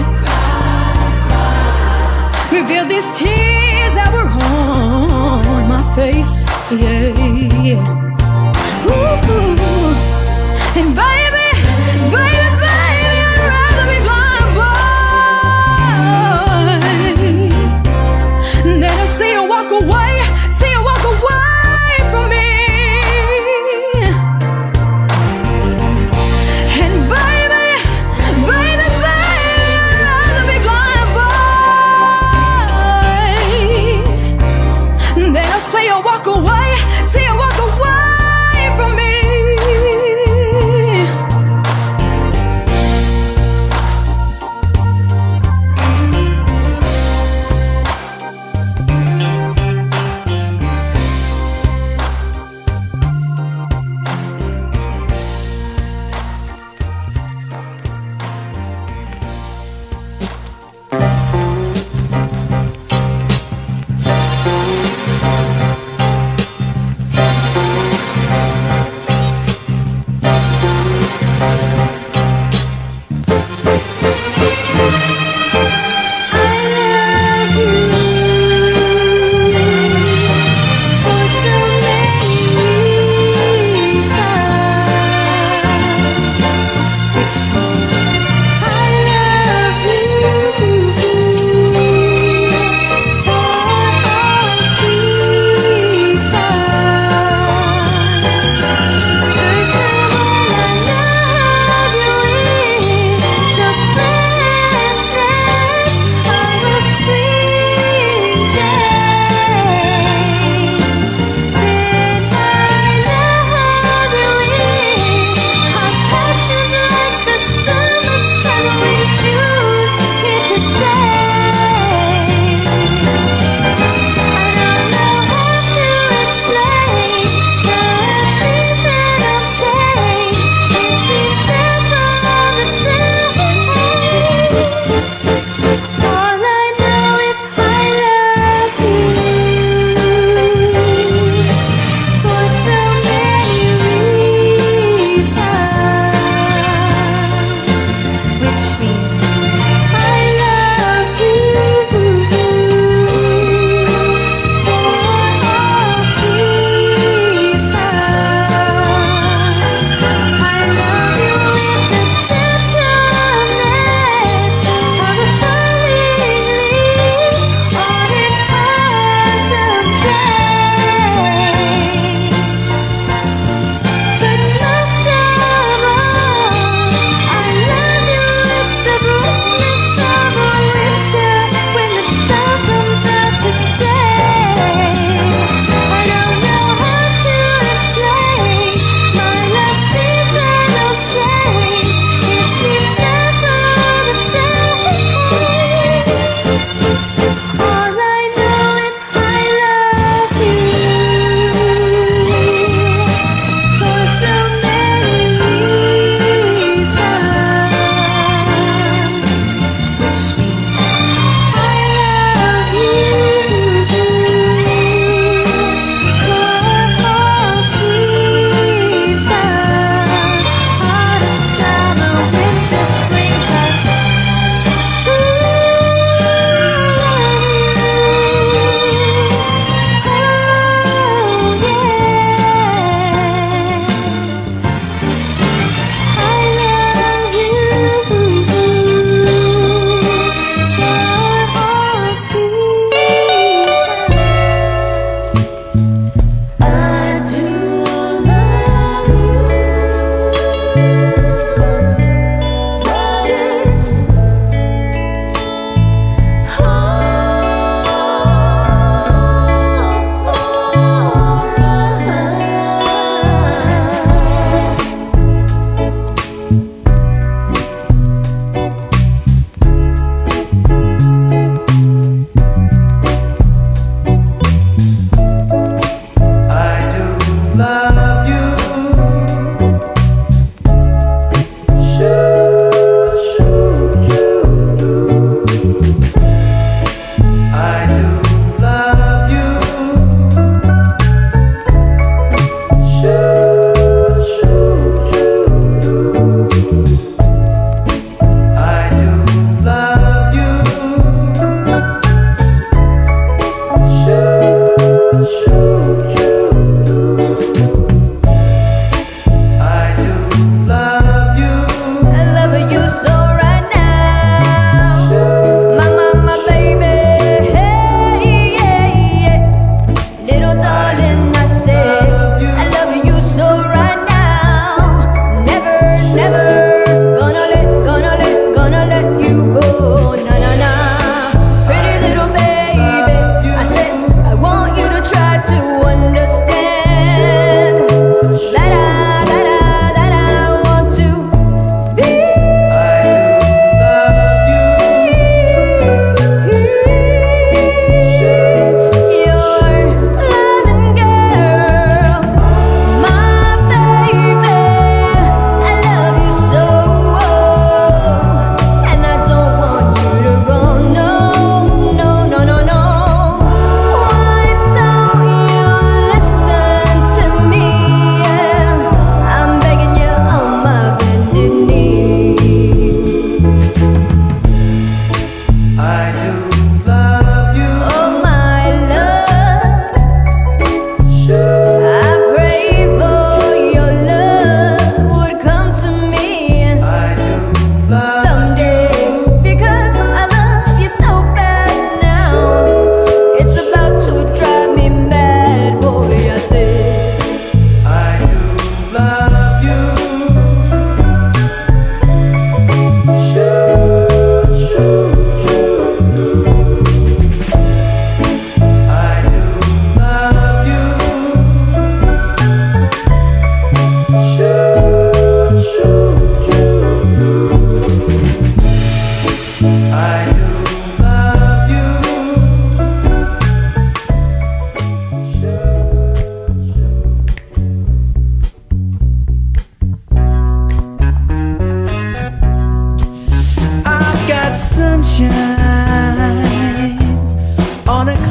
reveal these tears that were on my face, yeah. Ooh. And baby, baby, baby, I'd rather be blind, boy, than to see you walk away, see you walk away from me. And baby, baby, baby, I'd rather be blind, boy, than to see you walk away, see you walk away from me.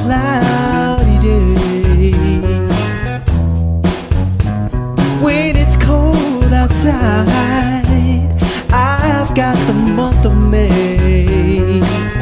cloudy day, when it's cold outside, I've got the month of May.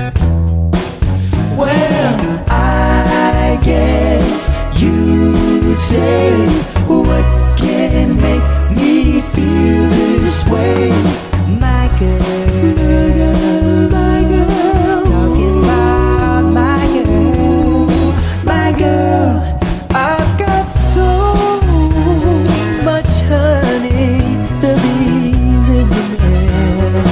Well, I guess you'd say, what can make me feel this way? My girl, my girl, talking about my girl, my girl. I've got so much honey, the bees in the air.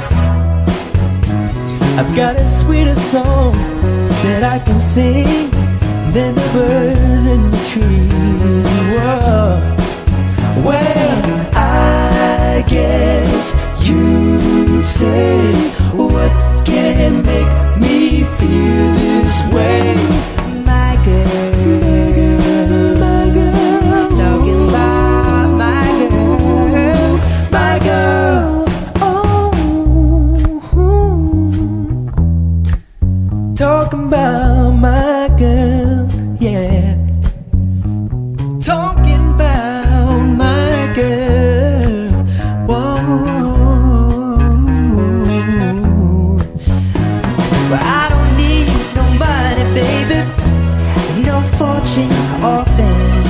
I've got a sweeter song that I can sing than the birds in the tree. Whoa. Well, I guess you'd say, what can make me feel this way? My girl, my girl, talking about my girl, my girl. Oh, talking about my girl, yeah. Talking about my girl, whoa. But I don't need nobody, baby, no fortune or fame,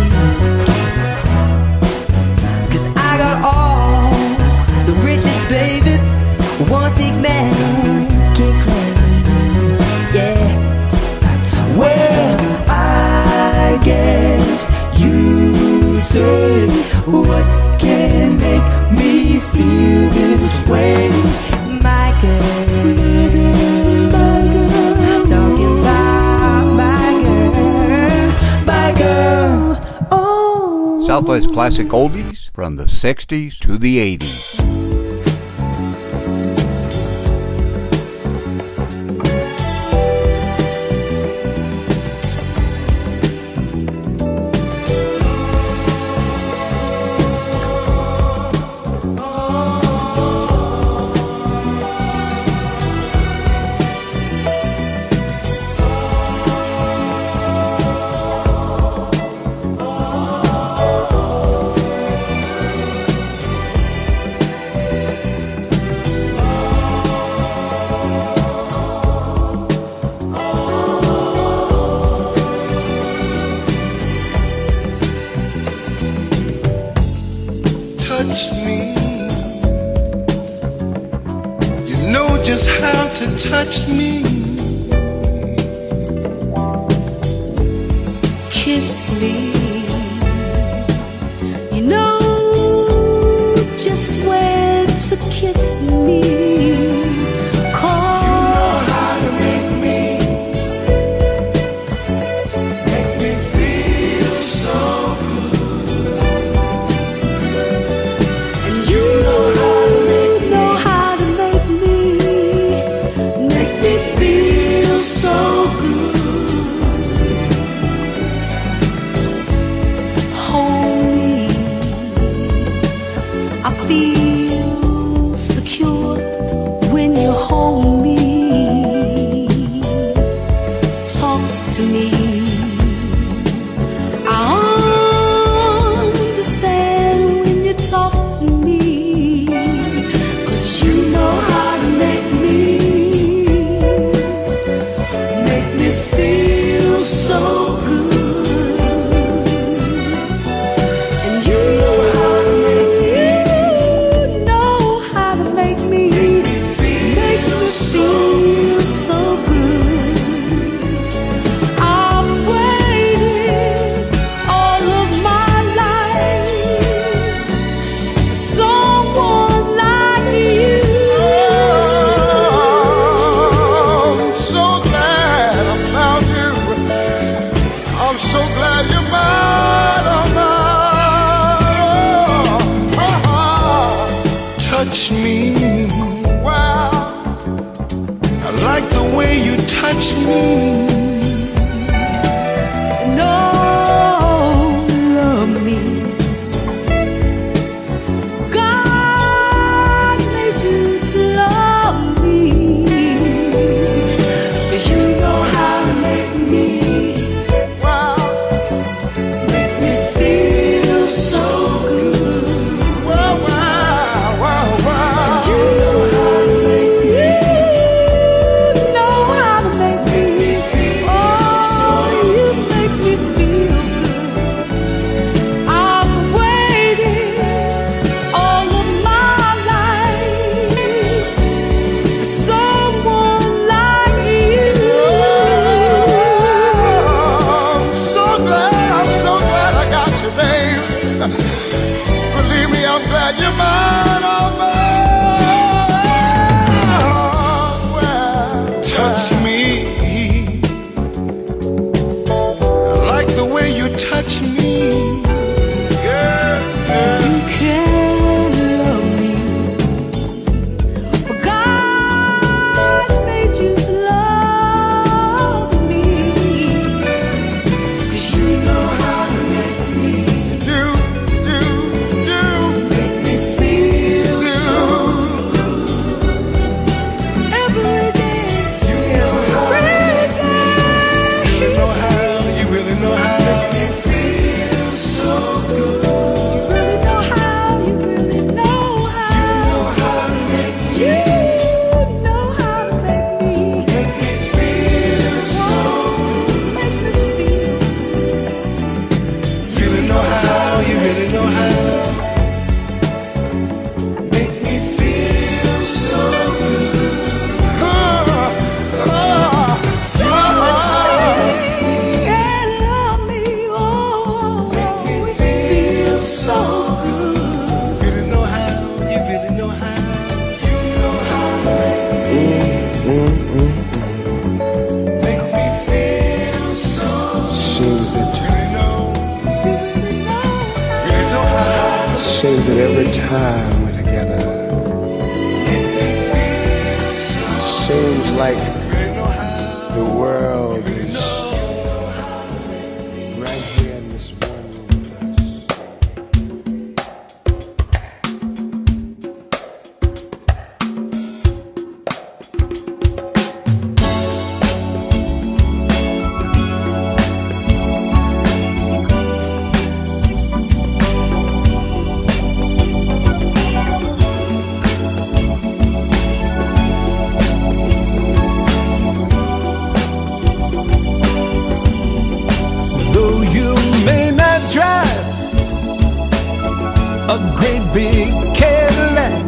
'cause I got all the riches, baby, one big man can claim, yeah. Well, I guess you say, what can make me feel this way? My girl, my girl, talking about my girl, my girl. Oh. Southwest Classic Oldies from the sixties to the eighties. Touch me, you know just how to touch me. Kiss me, you know just when to kiss me. Call, you know how to make me, make me feel so good. And you know how to make me, know how to make me, make me feel so good. hold me. I feel secure when you hold me. Talk to me. I understand when you talk to me, 'cause you know how to make me, Make me feel so good. and you know how to make me, you know how to make me, make me feel so good. I've waited all of my life for someone like you. I'm so glad I found you. I'm so glad you're mine, oh mine. Oh, oh. Touch me, wow. I like the way you touch me. No, love me. God made you to love me, 'cause you know how to make me, every time we're together, it seems like the world is right here in this one room with us. A great big Cadillac,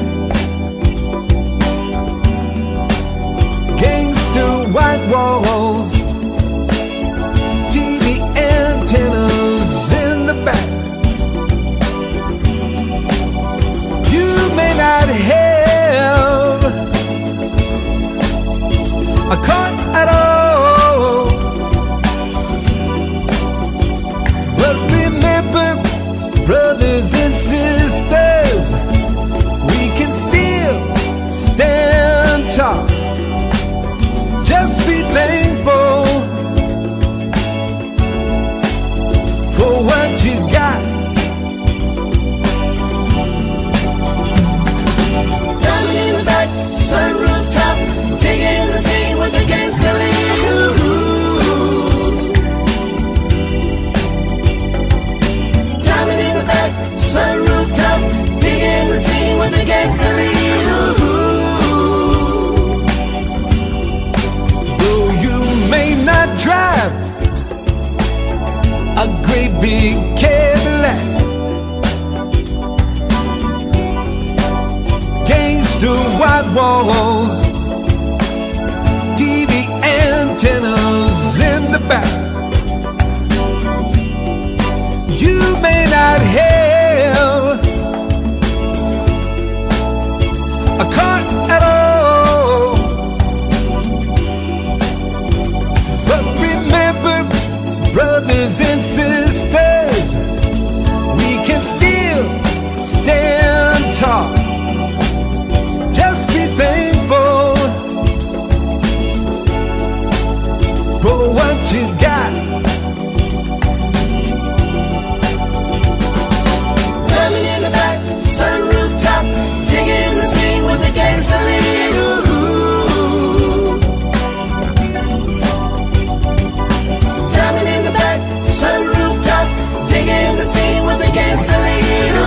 gangster white walls, T V antennas in the back. You may not have a car at all, but remember, brothers and sisters, we can still stand tall. Just be thankful for what you got. Diamond in the back, sunroof top, digging the scene with the gangster lean. Diamond in the back, sunroof top, digging the scene with the gasoline. Though you may not drive a great big Cadillac, gangster white walls, T V antennas in the back. You may not have a car at all, but remember, brothers and sisters, we can still stand tall. Just be thankful for what you got. Diamond in the back, sunroof top, digging the scene with the gasoline. Diamond in the back, sunroof top, digging the scene with the gasoline.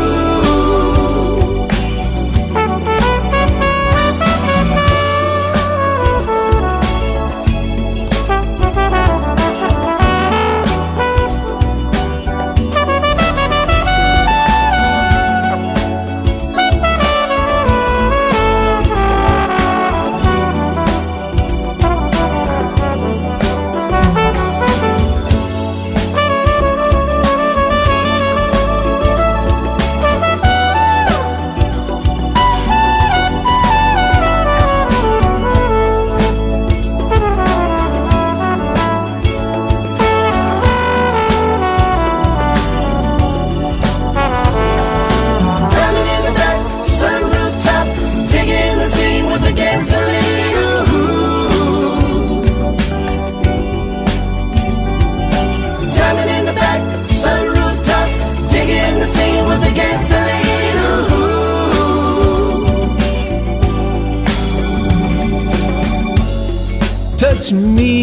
Touch me,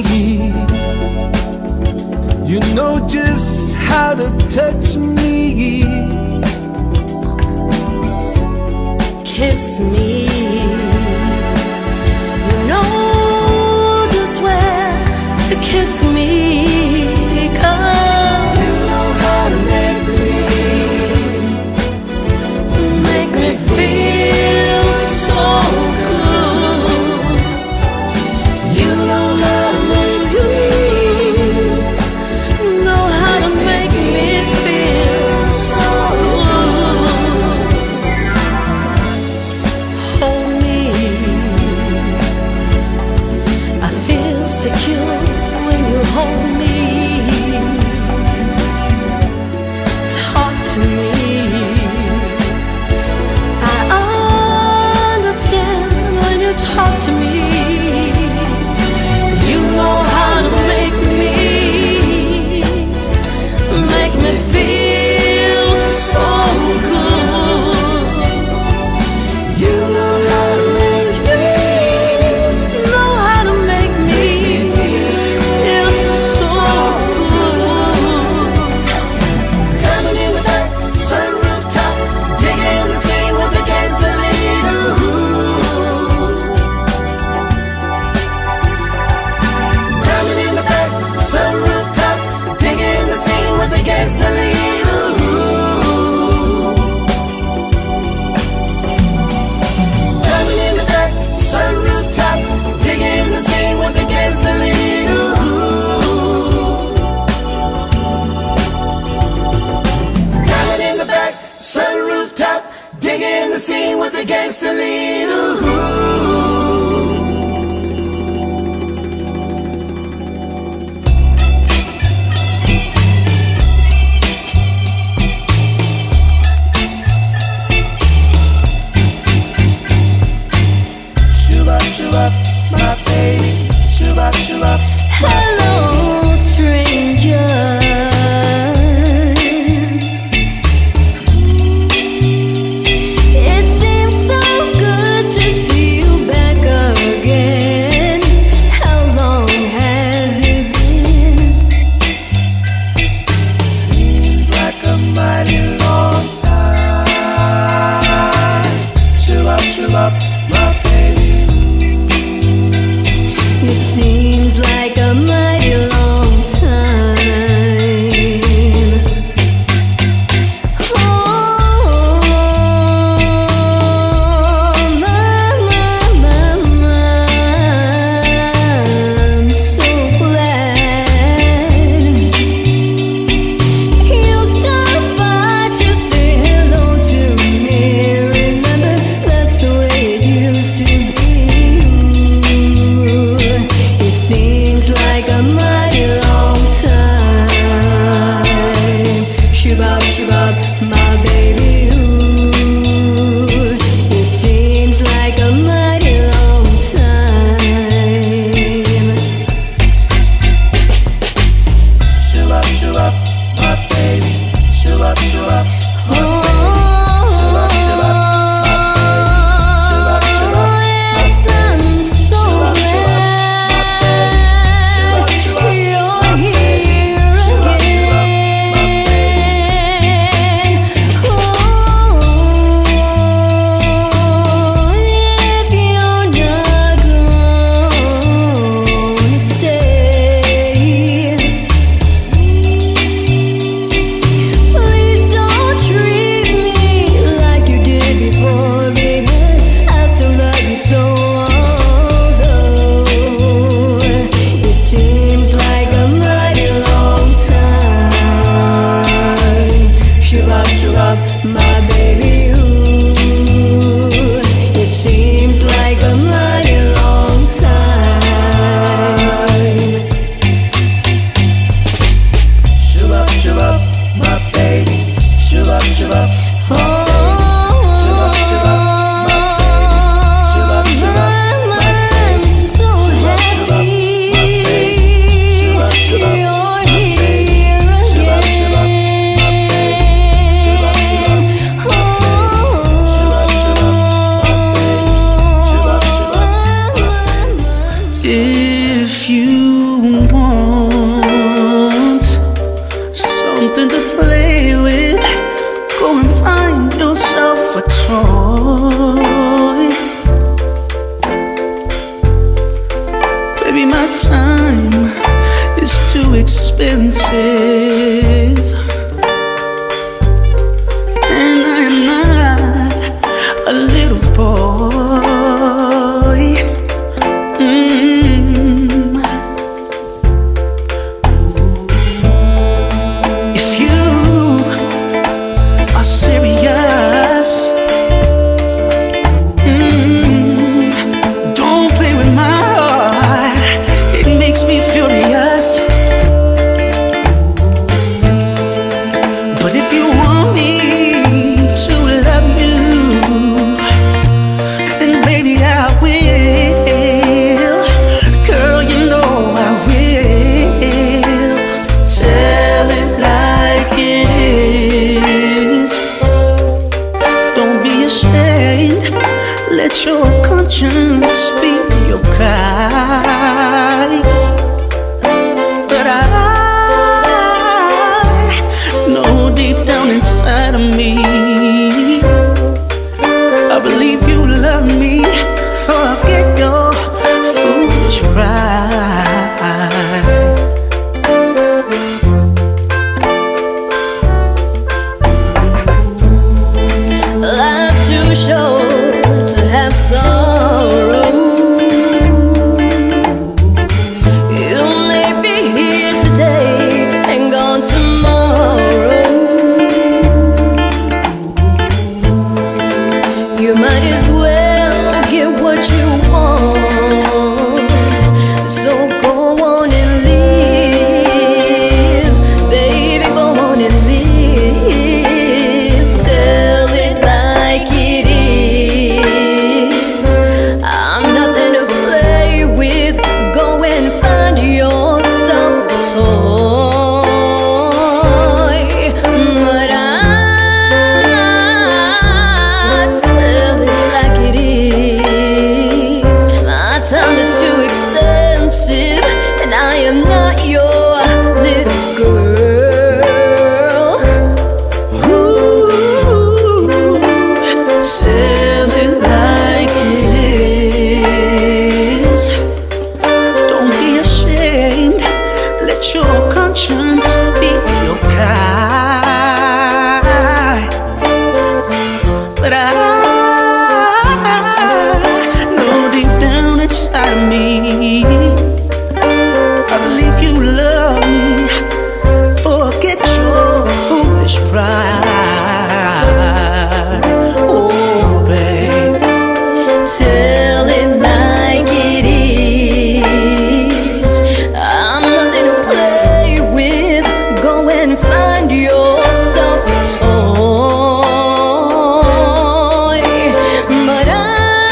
you know just how to touch me. Kiss me, you know just where to kiss me. 'Cause you know how to make me, make me feel so good. You know how to make me, know how to make me feel so good. expensive, and I'm not a little boy. Mm. If you are serious, mm, don't play with my heart. It makes me furious. But if you want me to love you, then baby I will. Girl, you know I will. Tell it like it is. Don't be ashamed. Let your conscience be your guide. But I know deep down inside of me, I believe you love me. Forget your foolish pride. Life too short to have sorrow. You may be here today and gone tomorrow. You might as well get what you want. So go on and live, baby, go on and live. Tell it like it is. I'm nothing to play with. Go and find yourself a toy. But I tell it like it is. My time is too expensive, and I am not your little girl. Ooh, tell it like it is. Don't be ashamed. Let your conscience be your guide. But I know deep down inside of me, I believe you love me. Forget your foolish pride. Oh, babe. Tell it like it is. I'm nothing to play with. Go and find yourself a toy. But I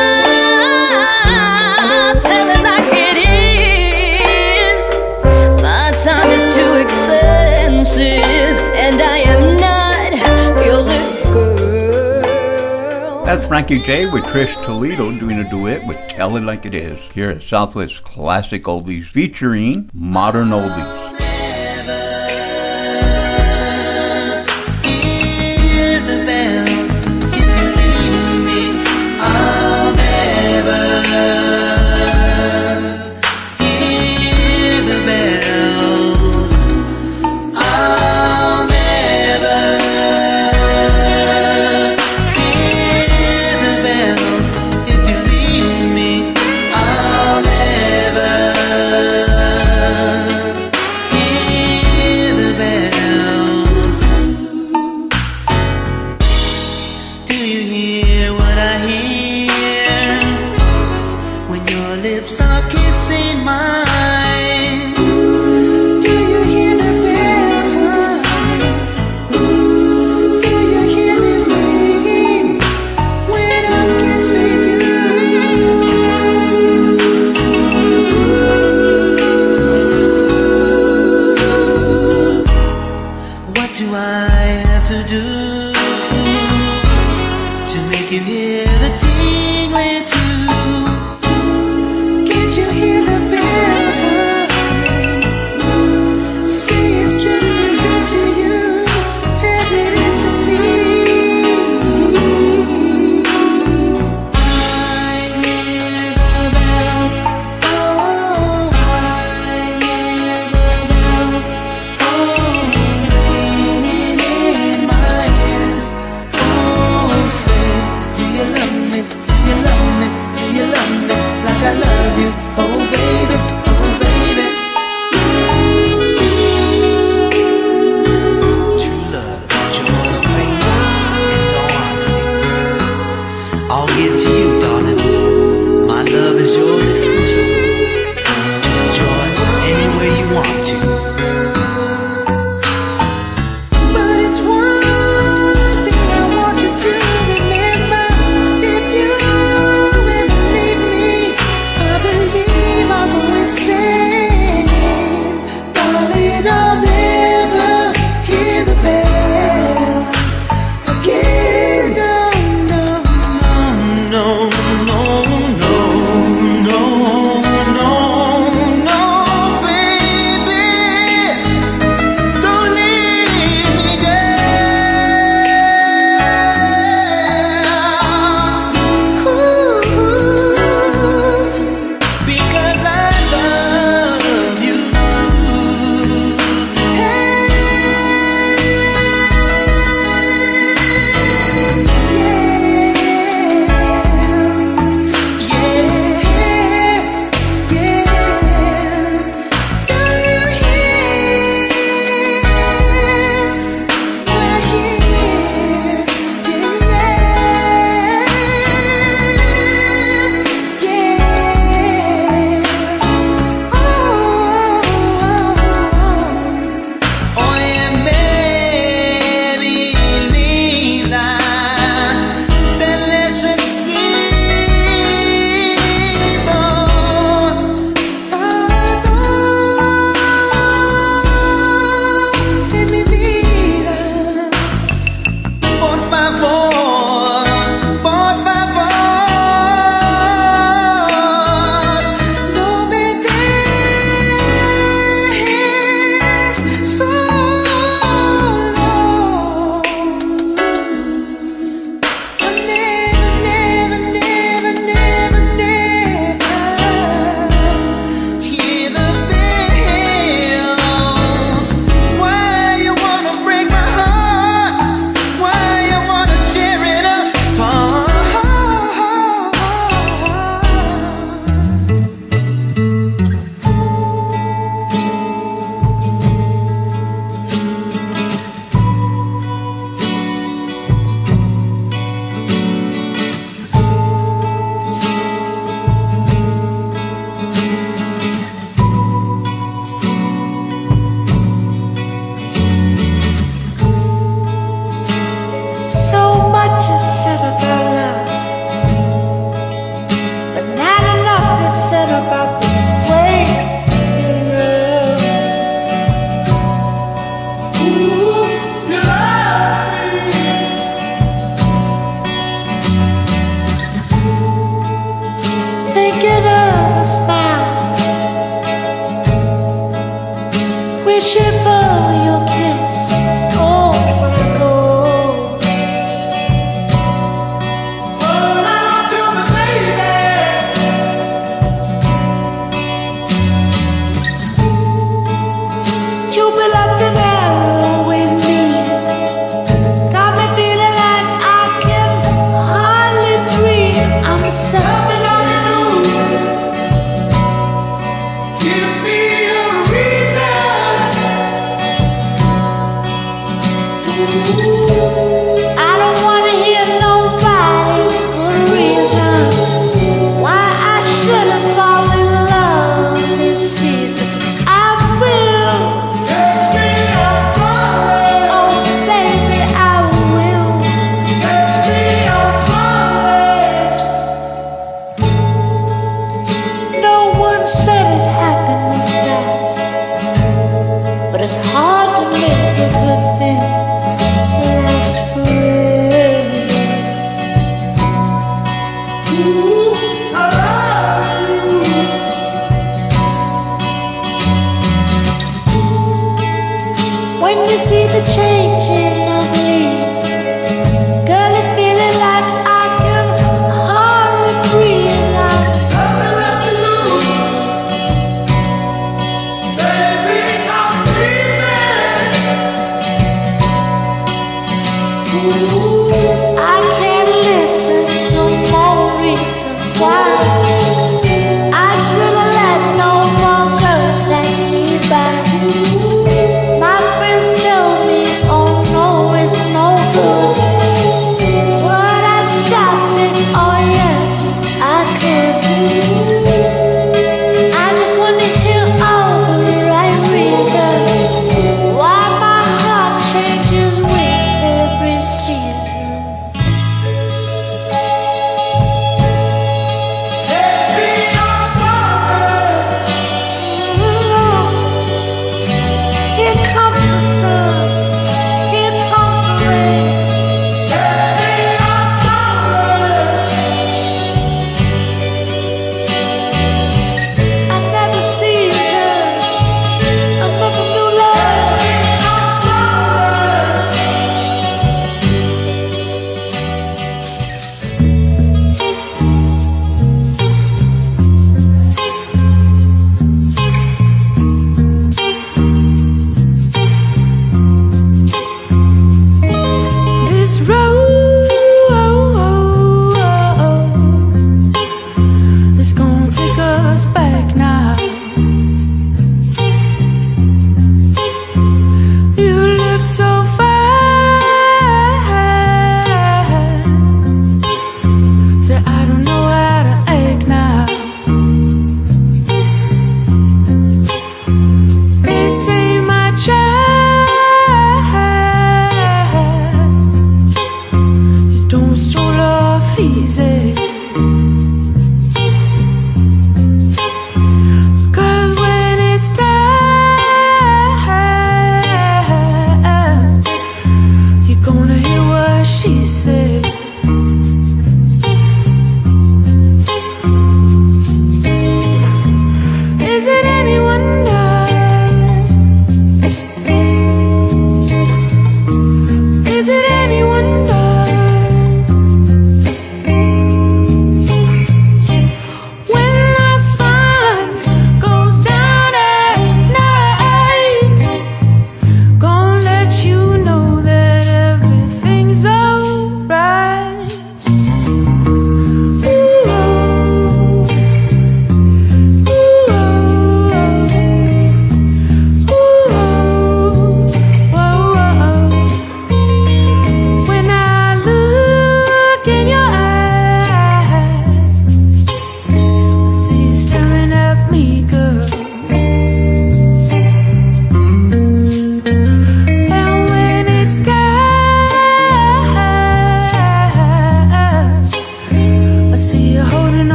tell it like it is. My time is too expensive, and I am not your little girl. That's Frankie J with Trish Toledo doing a duet with Tell It Like It Is here at Southwest Classic Oldies featuring Modern Oldies. Hear the bells if you leave me. I'll never hear the bells. I'll never hear the bells if you leave me. I'll never wishing for your kiss. Oh, when I go. Hold on to me, baby. You be left in error with me. Got me feeling like I can hardly breathe. I'm something on the loose. Give me a reason. I don't wanna hear nobody's good reasons why I shouldn't fall in love this season. I will. Take me up falling. Oh, baby, I will. Take me up falling. No one said it happened fast, but it's hard to make a good thing last forever. Ooh, I love you. When you see the changing of leaves, girl, it's feeling like I can hardly breathe. Like nothing left to lose. Baby, I'm leaving. Ooh, I can't listen to more reasons why I should've let no more girl pass me by. My friends tell me, oh no, it's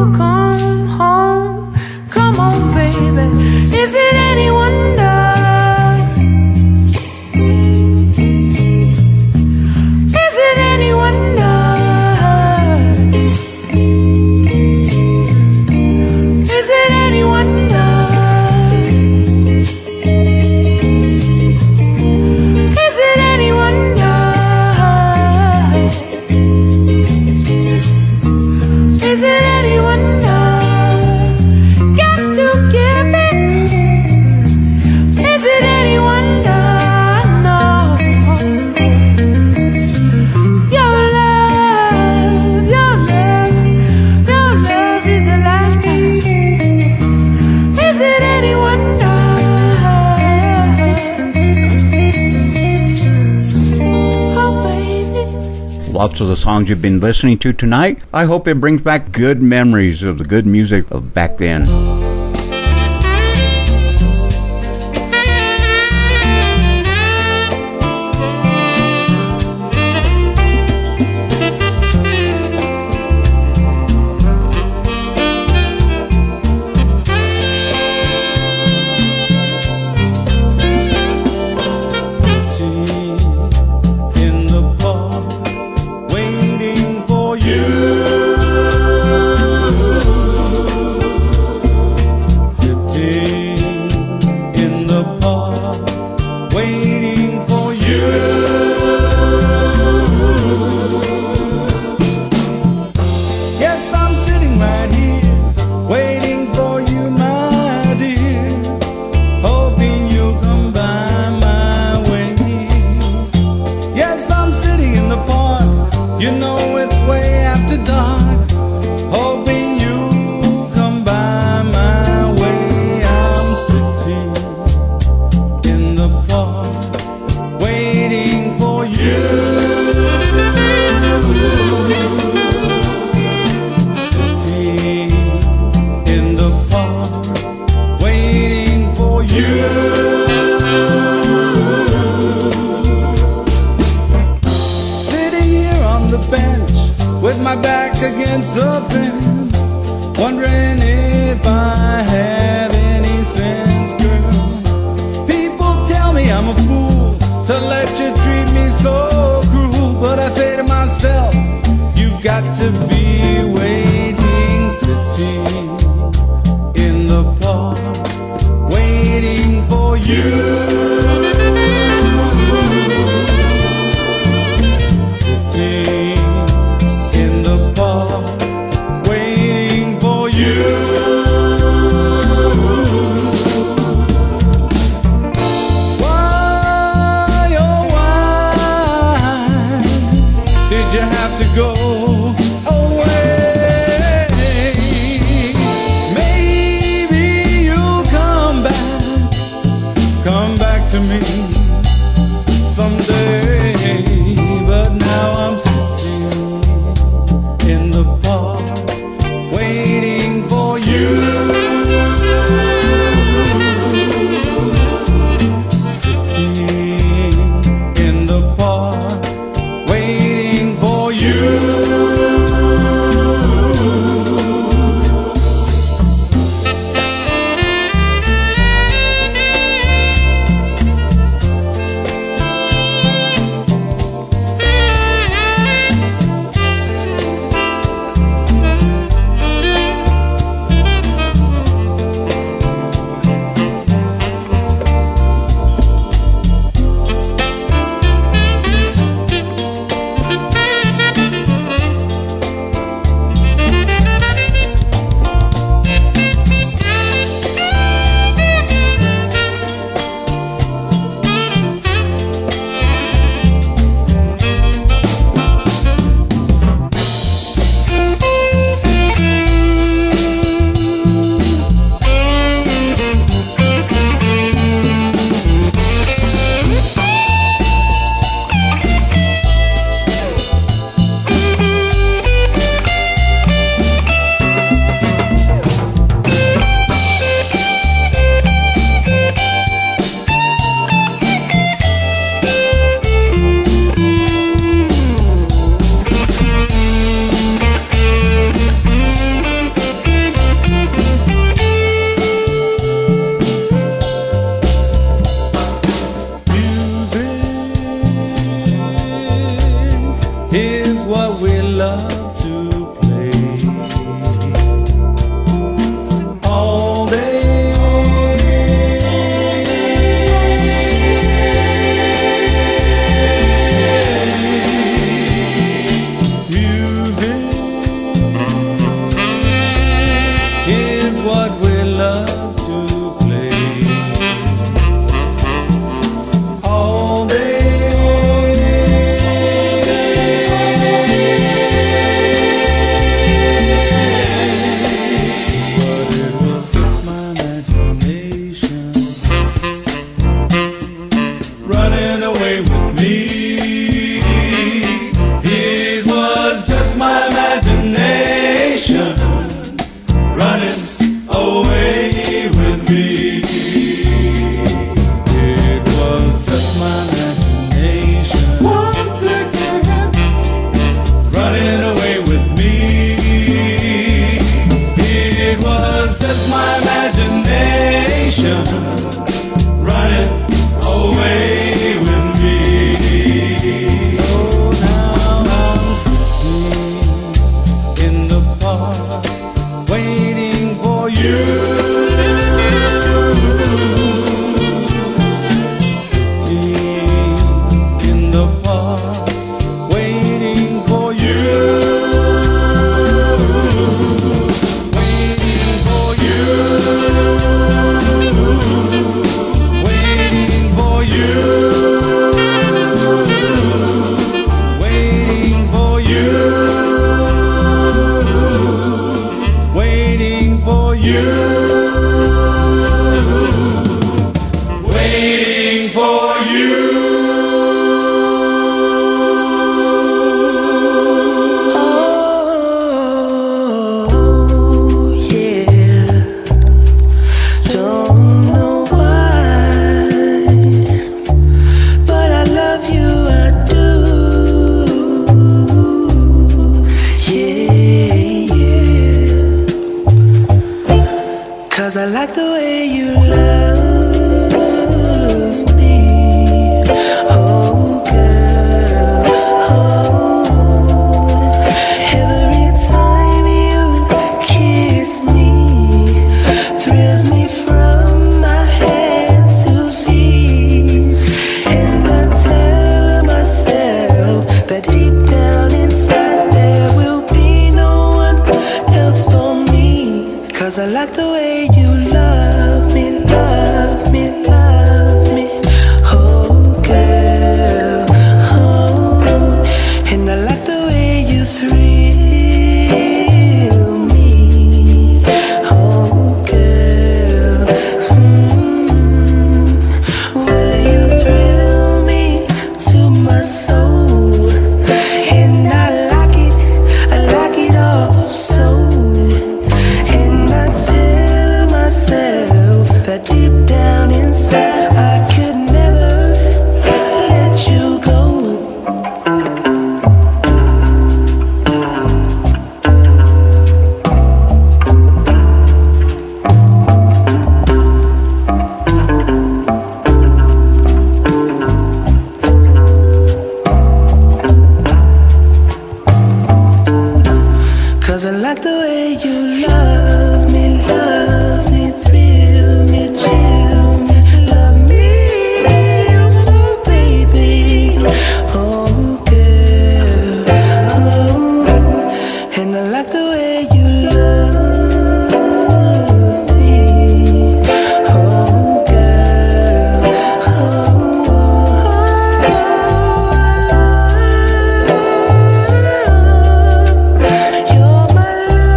you come home? Come on, baby. Is it any wonder? Is it any wonder? Is it any wonder? Is it any wonder? Is it any wonder? Got to give it. Is it any wonder? No. Your love, your love, your love is a lifetime. Is it any wonder? Oh, baby. Lots of the songs you've been listening to tonight, I hope it brings back good memories of the good music of back then. In the park, waiting for you. Sitting in the park, waiting for you. Yes, I'm sitting right here, waiting for you, my dear, hoping you'll come by my way. Yes, I'm sitting in the park, you know it's way after dark, hoping you'll come by my way. I'm sitting in the park, waiting for you. Sitting in the park, waiting for you. Sitting here on the bench with my back against the fence, wondering if I have any sense, girl. People tell me I'm a fool to let you treat me so cruel, but I say to myself, you've got to be waiting. Sitting in the park, waiting for you. Sitting in the park, waiting for you. Why, oh why did you have to go away? Maybe you'll come back, come back to me someday. But now I'm sitting in the park, waiting for you. Sitting in the park, waiting for you. what we love to play. All day, but it was just my imagination running away with me. It was just my imagination running away with me. It was just my imagination once again running away with me. It was just my imagination running away with me. So now I'm sitting in the park waiting for you. Sitting in the park waiting for you. Waiting for you. Waiting for you. Waiting for you. Waiting for you. Waiting for you. Oh, yeah. Don't know why, but I love you, I do. Yeah, yeah. Cause I like the way you love me. Oh, girl. Oh, every time you kiss me, thrills me from my head to feet. And I tell myself that deep down inside there will be no one else for me. Cause I like the way you love me, love me, love me. Oh, girl. Oh, and I like the way you thrill me. Oh, girl. Mm. Well, you thrill me to my soul, and I like it, I like it all so. And I tell myself that deep down inside I could never let you go. Cause I like the way you love me, love me, thrill me, chill me, love me, oh baby, oh girl, oh, and I like the way you love me, oh girl, oh, you're my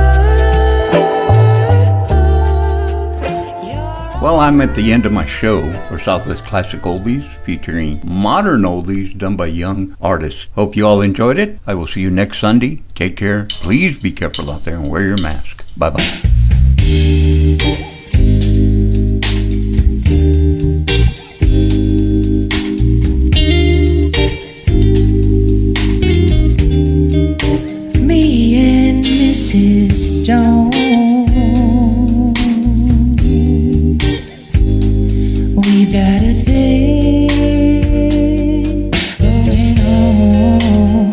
love. Well, I'm at the end of my show for Southwest Classic Oldies, featuring modern oldies done by young artists. Hope you all enjoyed it. I will see you next Sunday. Take care. Please be careful out there and wear your mask. Bye-bye. Me and Missus Jones, we've got a thing going on.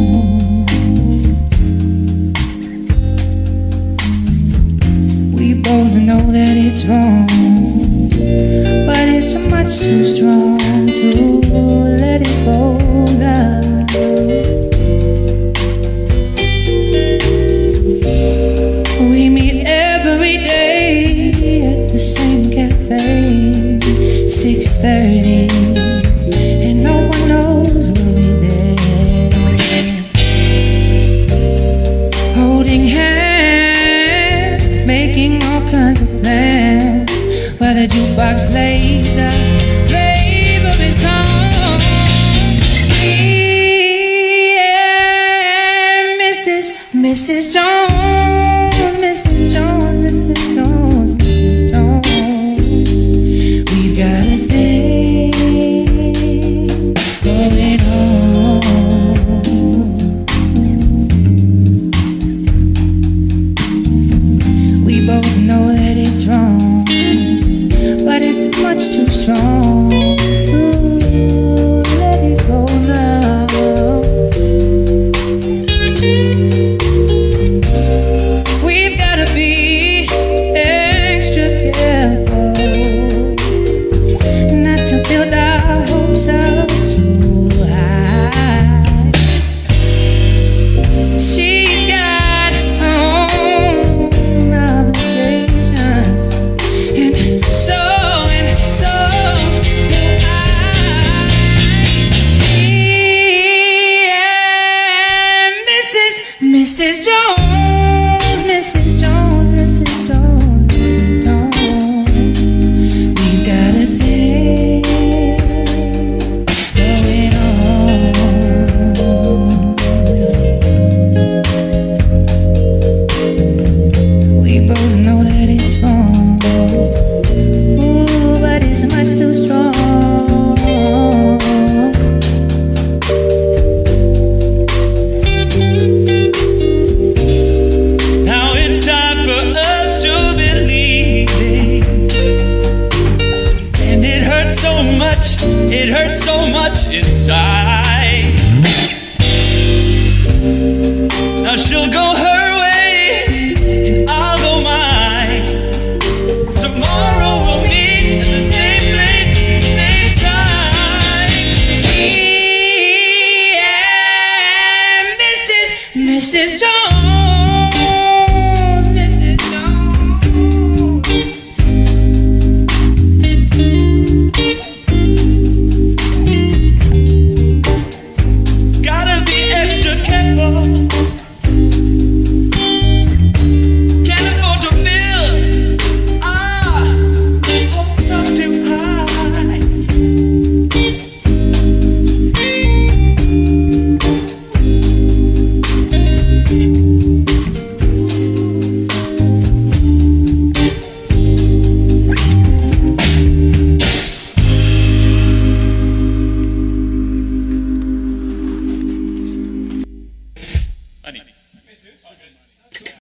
We both know that it's wrong, but it's much too strong to let it go now. We meet every day the jukebox plays a favorite song. Yeah, Missus Missus Jones, Missus Jones, Missus Jones, Missus Jones. We've got a thing going on. We both know that it's wrong, but it's much too strong.